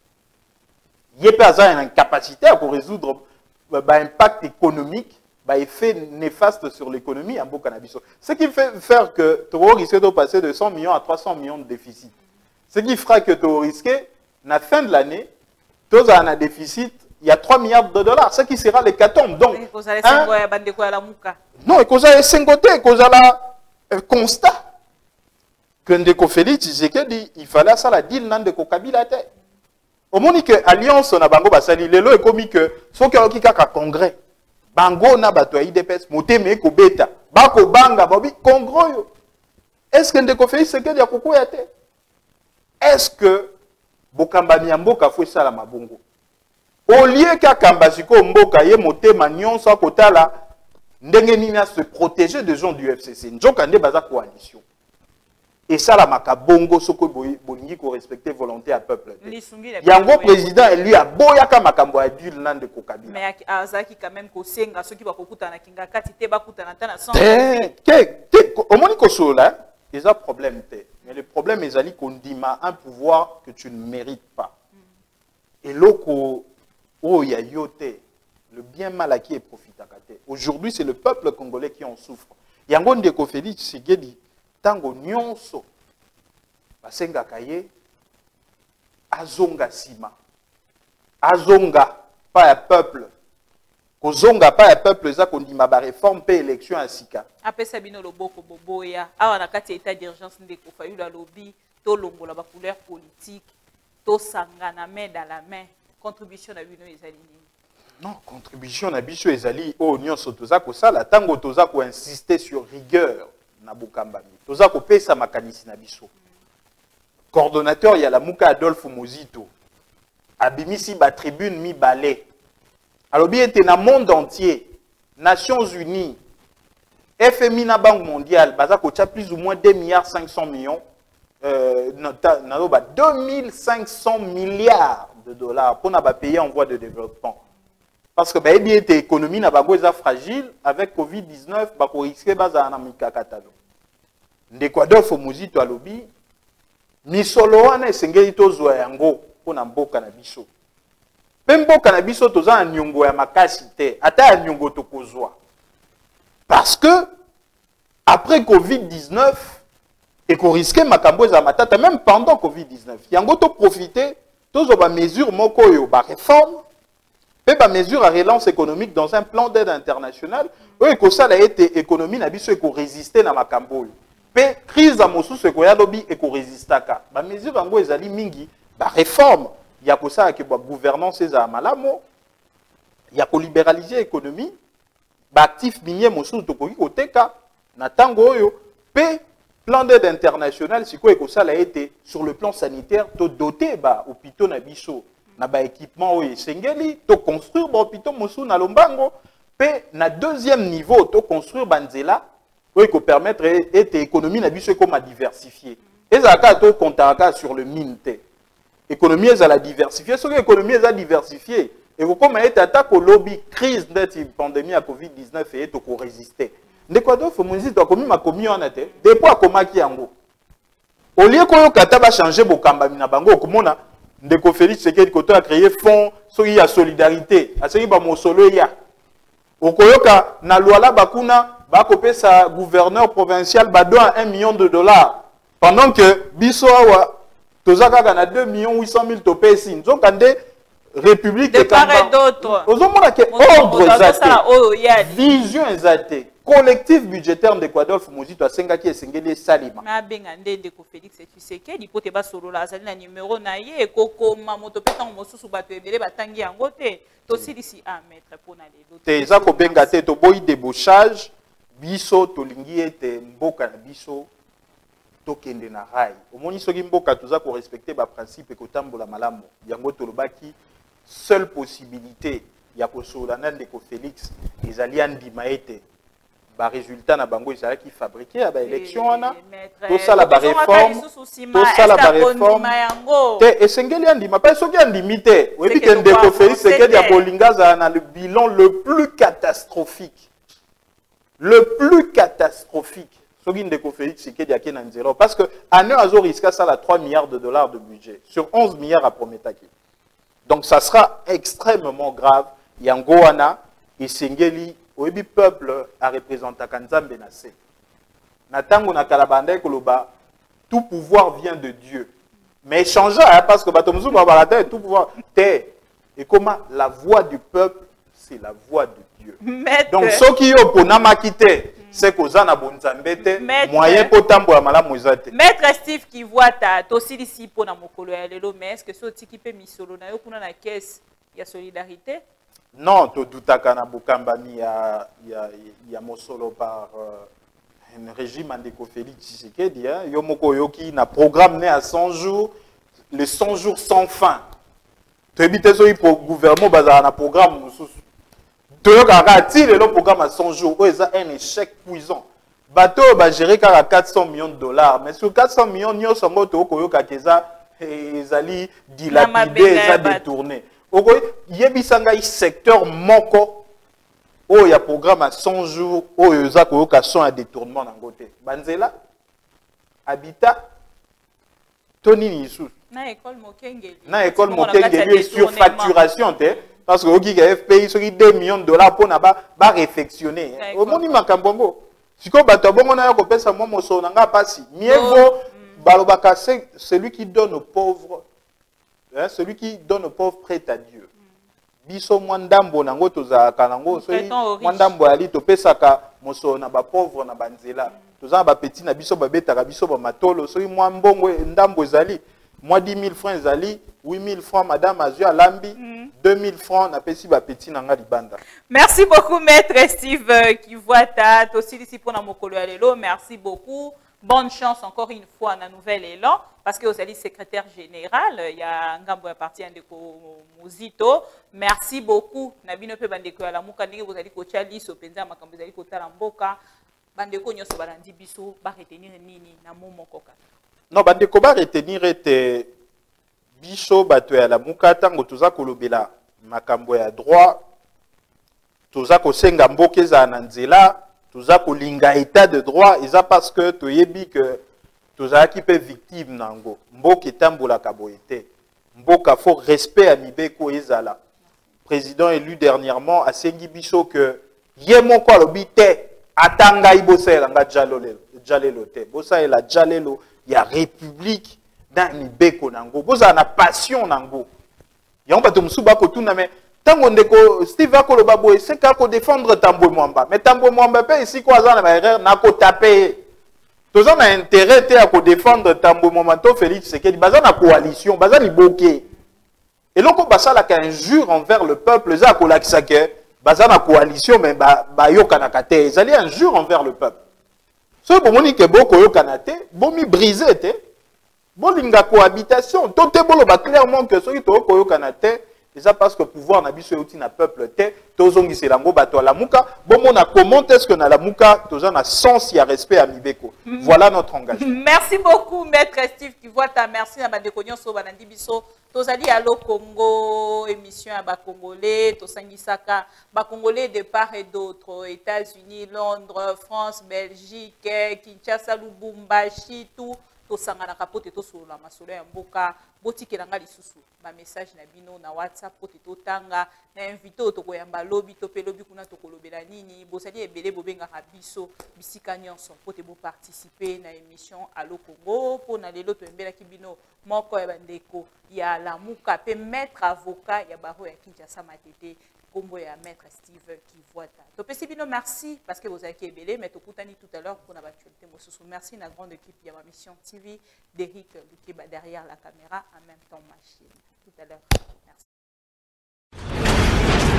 Il y a une incapacité à résoudre l'impact économique. Bah, effet néfaste sur l'économie en Bokanabiso. Ce qui fait faire que tu risques de passer de cent millions à trois cents millions de déficit. Ce qui fera que tu risques, à la fin de l'année, tu as un déficit, il y a trois milliards de dollars, ce qui sera l'hécatombe. Donc, hein, non, et cause à cinquante, cause à la constat que Ndeko Félix Tshisekedi, il fallait ça la deal nan de Kabila te. Au moment que alliance on a bango basali, lelo est commis que faut qu'il y ait un congrès. Bango na bato I D P S moteme ko beta bako banga bobi kongro yo. Est-ce que ndeko Félix Tshisekedi ya kokoya te? Est-ce que bokamba mi mboka fo sala mabongo? Au lieu ka kamba siko mboka ye motema nyonso kotala ndenge nini se protéger des gens du F C C. Njoka nde baza coalition. Et ça la makabongo soko bolingi ko respecter volonté à peuple. Yango président et lui a boyaka makambo adule nande ko Kabila. Mais azaki quand même ko senga soki ba kokuta na kinga kati te ba kuta na tana sans. Te au moni ko sola, ils ont problème te. Mais le problème est ali qu'on dima un pouvoir que tu ne mérites pas. Et loko oh ya yote le bien mal acquis est profitakate. Aujourd'hui, c'est le peuple congolais qui en souffre. Yango ndeko Félix Tshisekedi tango nyonso basenga kaye azonga sima azonga pas un peuple kozonga pas un peuple za kondima ba réforme pe élection asika apesa bino loboko boboya awa na kati état d'urgence ndeko Fayulu lobby to longola ba couleur politique to sangana main dans la main contribution na bino ezali nini Non, contribution na biso ezali o nyonso toza ko sala tango toza ko insister sur rigueur na bokambami. Toza ko pesa makanisi na biso. Coordonnateur ya la muka Adolphe Mozito. Abimisi ba tribune mi balé. Alobi était na monde entier, Nations Unies, F M I na Banque mondiale, baza ko tcha plus ou moins deux milliards cinq cents millions. Euh, deux mille cinq cents milliards de dollars pour nous payer en voie de développement. Parce que l'économie est fragile, avec Covid dix-neuf, il risque de l'Équateur, il faut que lobby. Misolo wana esengeli tozwa yango pona mboka na biso. Pe mboka na biso toza nyongo ya makasi te, ata ya nyongo tokozwa. Parce que après Covid dix-neuf, et qu'on risquait makambo za matata même pendant Covid dix-neuf. Yango to profiter, tozo ba mesure moko yo ba réforme, pe ba mesure à relance économique dans un plan d'aide international, et que ça a été économie na biso et qu'on résister na makambo. Pe crise à mosusu ko ya lobby et qu'on résistaka. Ba mesure yango ezali mingi, ba réforme, ya ko ça ke ba gouvernance za malamo, ya ko libéraliser économie, ba actif minier mosusu to ko koteka na tango yo, pe plan d'aide international, si quoi ça a été sur le plan sanitaire, to doté ba hôpitaux na biso, na ba équipement oye sengeli, to construire ba hôpitaux mosu na lombango, pe na deuxième niveau, to construire banzela, oye ko permettre et économie na biso comme à diversifier. Et ça ka to kontaka sur le minte. Économie est à la diversifier, ce que économie est à diversifier. Et vous comme est attaque au lobby crise de pandémie à Covid dix-neuf et to ko résister. L'Équateur, il faut que tu aies ma commis en été. Depuis à Komaki Yango. Au lieu que tu aies changé mon cambami na bango, comme on a Ndeko Félix Tshisekedi Koto a créé fonds sur la solidarité. À ce qui est solo ya. Au Koyoka, na Luala Bakuna, va couper sa gouverneur provincial doit un million de dollars. Pendant que Bissoawa, Tozaka a deux millions huit cent mille topés. Nous avons des républiques de part et d'autre. Nous avons ordre, vision exaltée. Collectif budgétaire d'Équateur, Fumozito, Sengaki et Sengeli Salima. Mais Bengande de Félix et Tshisekedi, il faut solo la salle numéro naïe, Koko, Mamoto Pétan, Mosusu Batouébele, Batangi en gote, Tossi d'ici à mettre pour aller. T'es Zako Bengate, Toboy débauchage, Biso, Tolingi et Mboka Biso, Tokende na Rai. Au moins, ce qui Mboka, tout ça pour respecter le principe et Kotambo la Malamo. Yango Tolobaki, seule possibilité, Yako Solanan de Félix, les alliés Dimaete. Ba résultat na bango ezala ki fabriqué à ba élection ana to sala ba réforme to sala ba réforme te esengeli andima pa soki andimi te oyebi ke Ndeko Félix Tshisekedi ya bolinga za na le bilan le plus catastrophique le plus catastrophique soki Ndeko Félix Tshisekedi ya kena nzelo parce que année azo risque ça la trois milliards de dollars de budget sur onze milliards à prometaki. Donc ça sera extrêmement grave yango wana esengeli oyebi peuple a représenté Kanzambe na se. Na tango na kalabanda koloba tout pouvoir vient de Dieu. Mais changeant parce que batomzu ba balata tout pouvoir te et comment la voix du peuple c'est la voix de Dieu. Maître. Donc ceux qui yo pona makite c'est koza na bonzambe te moyen pour tambola malamu ezate. Maître Steve qui voit ta tosi d'ici pona mokolo ya lelo mais est-ce que so tiki pe misolo na yo kuna na caisse ya solidarité? Non, to doutaka na bokambami ya ya ya mosolo par euh, un régime Ndeko Félix Tshisekedi hein yo moko yoki na programme né à cent jours les cent jours sans fin. To ebite so pour gouvernement bazala na programme mususu. To yoka ti le programme à cent jours o eza un échec cuisant. Bateau ba gérer kaka quatre cents millions de dollars mais sur quatre cents millions nyo songo to koyoka keza ezali dilapidé eza détourné. Yebisanga i secteur moko oh il y a programme à cent jours oh il y a occasion à détournement dans côté banzela habitat Tony Nisu na école Mokengeli na école Mokengeli sur facturation te parce que oki F P I so deux millions de dollars pour na ba ba réfectionner au moni makambongo siko bato bongo na ko pesa mo moso na nga pasi mieux vaut balobaka c'est celui qui donne aux pauvres. Hein, celui qui donne au pauvre prête à Dieu. Biso mwandambo nango toza kanango so mwandambo ali to pesaka moso na ba pauvre na banzela. Toza ba petit na biso ba betaka biso ba matolo so mwambongo ndambo ezali mwa dix mille francs ezali huit mille francs madame azua lambi deux mille francs na pesi ba petit nanga libanda. Merci beaucoup maître Steve euh, qui voit ta aussi ici pour na mokolo ya lelo. Merci beaucoup. Bonne chance encore une fois dans nouvel élan parce que vous êtes secrétaire général, il y a Ngambo ya parti Andeko Muzito. Merci beaucoup. Nabino pe bandeko ya lamuka ndenge vous allez kocha liso penza makambo zali kotala mboka. Bandeko nyoso balandi biso ba retenir nini na momoko kaka. Non, bandeko ba retenir ete biso bato ya lamuka tango toza kolobela makambo ya droit toza kosenga mboka eza na nzela. Toza kolinga état de droit, et ça parce que tu yebi que toza ki pe victime nango. Mboka etambola kaboyete. Mboka faut respect à mibeko ezala. Président élu dernièrement a sengi biso que yemo ko lobi te atanga ibosela nga jalolelo jalelo te. Bosa ela jalelo ya république dans mibeko nango. Bosa na passion nango. Yamba to musuba ko tuna me tango ndeko Steve akoloba boye c'est kako défendre Tambwe Mwamba mais Tambwe Mwamba pe ici quoi za na erreur na ko taper toza na intérêt te à ko défendre Tambwe Mwamba to Félix Tshisekedi baza na coalition baza ni boké et loko basala ka injure envers le peuple za ko lakisa ke baza na coalition mais ba ba yokana kate ezali injure envers le peuple so bomoni ke boko yokana te bomi briser te bolinga cohabitation to te bolo ba clairement que soki to ko yokana te. Et ça parce que le pouvoir n'a pas outil na peuple te tozongi c'est lango bato la muka bon mon a comment est-ce que na la muka tozan a sens y a respect à mibeko. Voilà notre engagement. Merci beaucoup maître Steve qui voit ta merci na bandeko nyonso banandi biso tozali allo Congo émission à ba congolais tosangisaka ba congolais de part et d'autre États-Unis, Londres, France, Belgique, Kinshasa, Lubumbashi tout tosanga na kapote to solo masolo ya mboka botikelanga lisusu ba message na bino na WhatsApp pote to tanga na invité to koyamba lobi to pe lobi kuna to kolobela nini bosali ebele bobenga biso bisika nyonso pote bo participer na émission Allo Congo pour na lelo to embela kibino moko ya bandeko ya lamuka pe maître avocat ya baro ya Kinshasa Matete Combo ya maître Steve qui voit ta. Topesi bino merci parce que vous avez été belé mais tokutani tout à l'heure pour na actualité mosusu. Merci na grande équipe ya ma mission T V d'Eric Lukeba derrière la caméra en même temps machine. Tout à l'heure.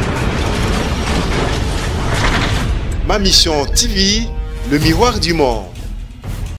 Merci. Ma mission T V, le miroir du monde.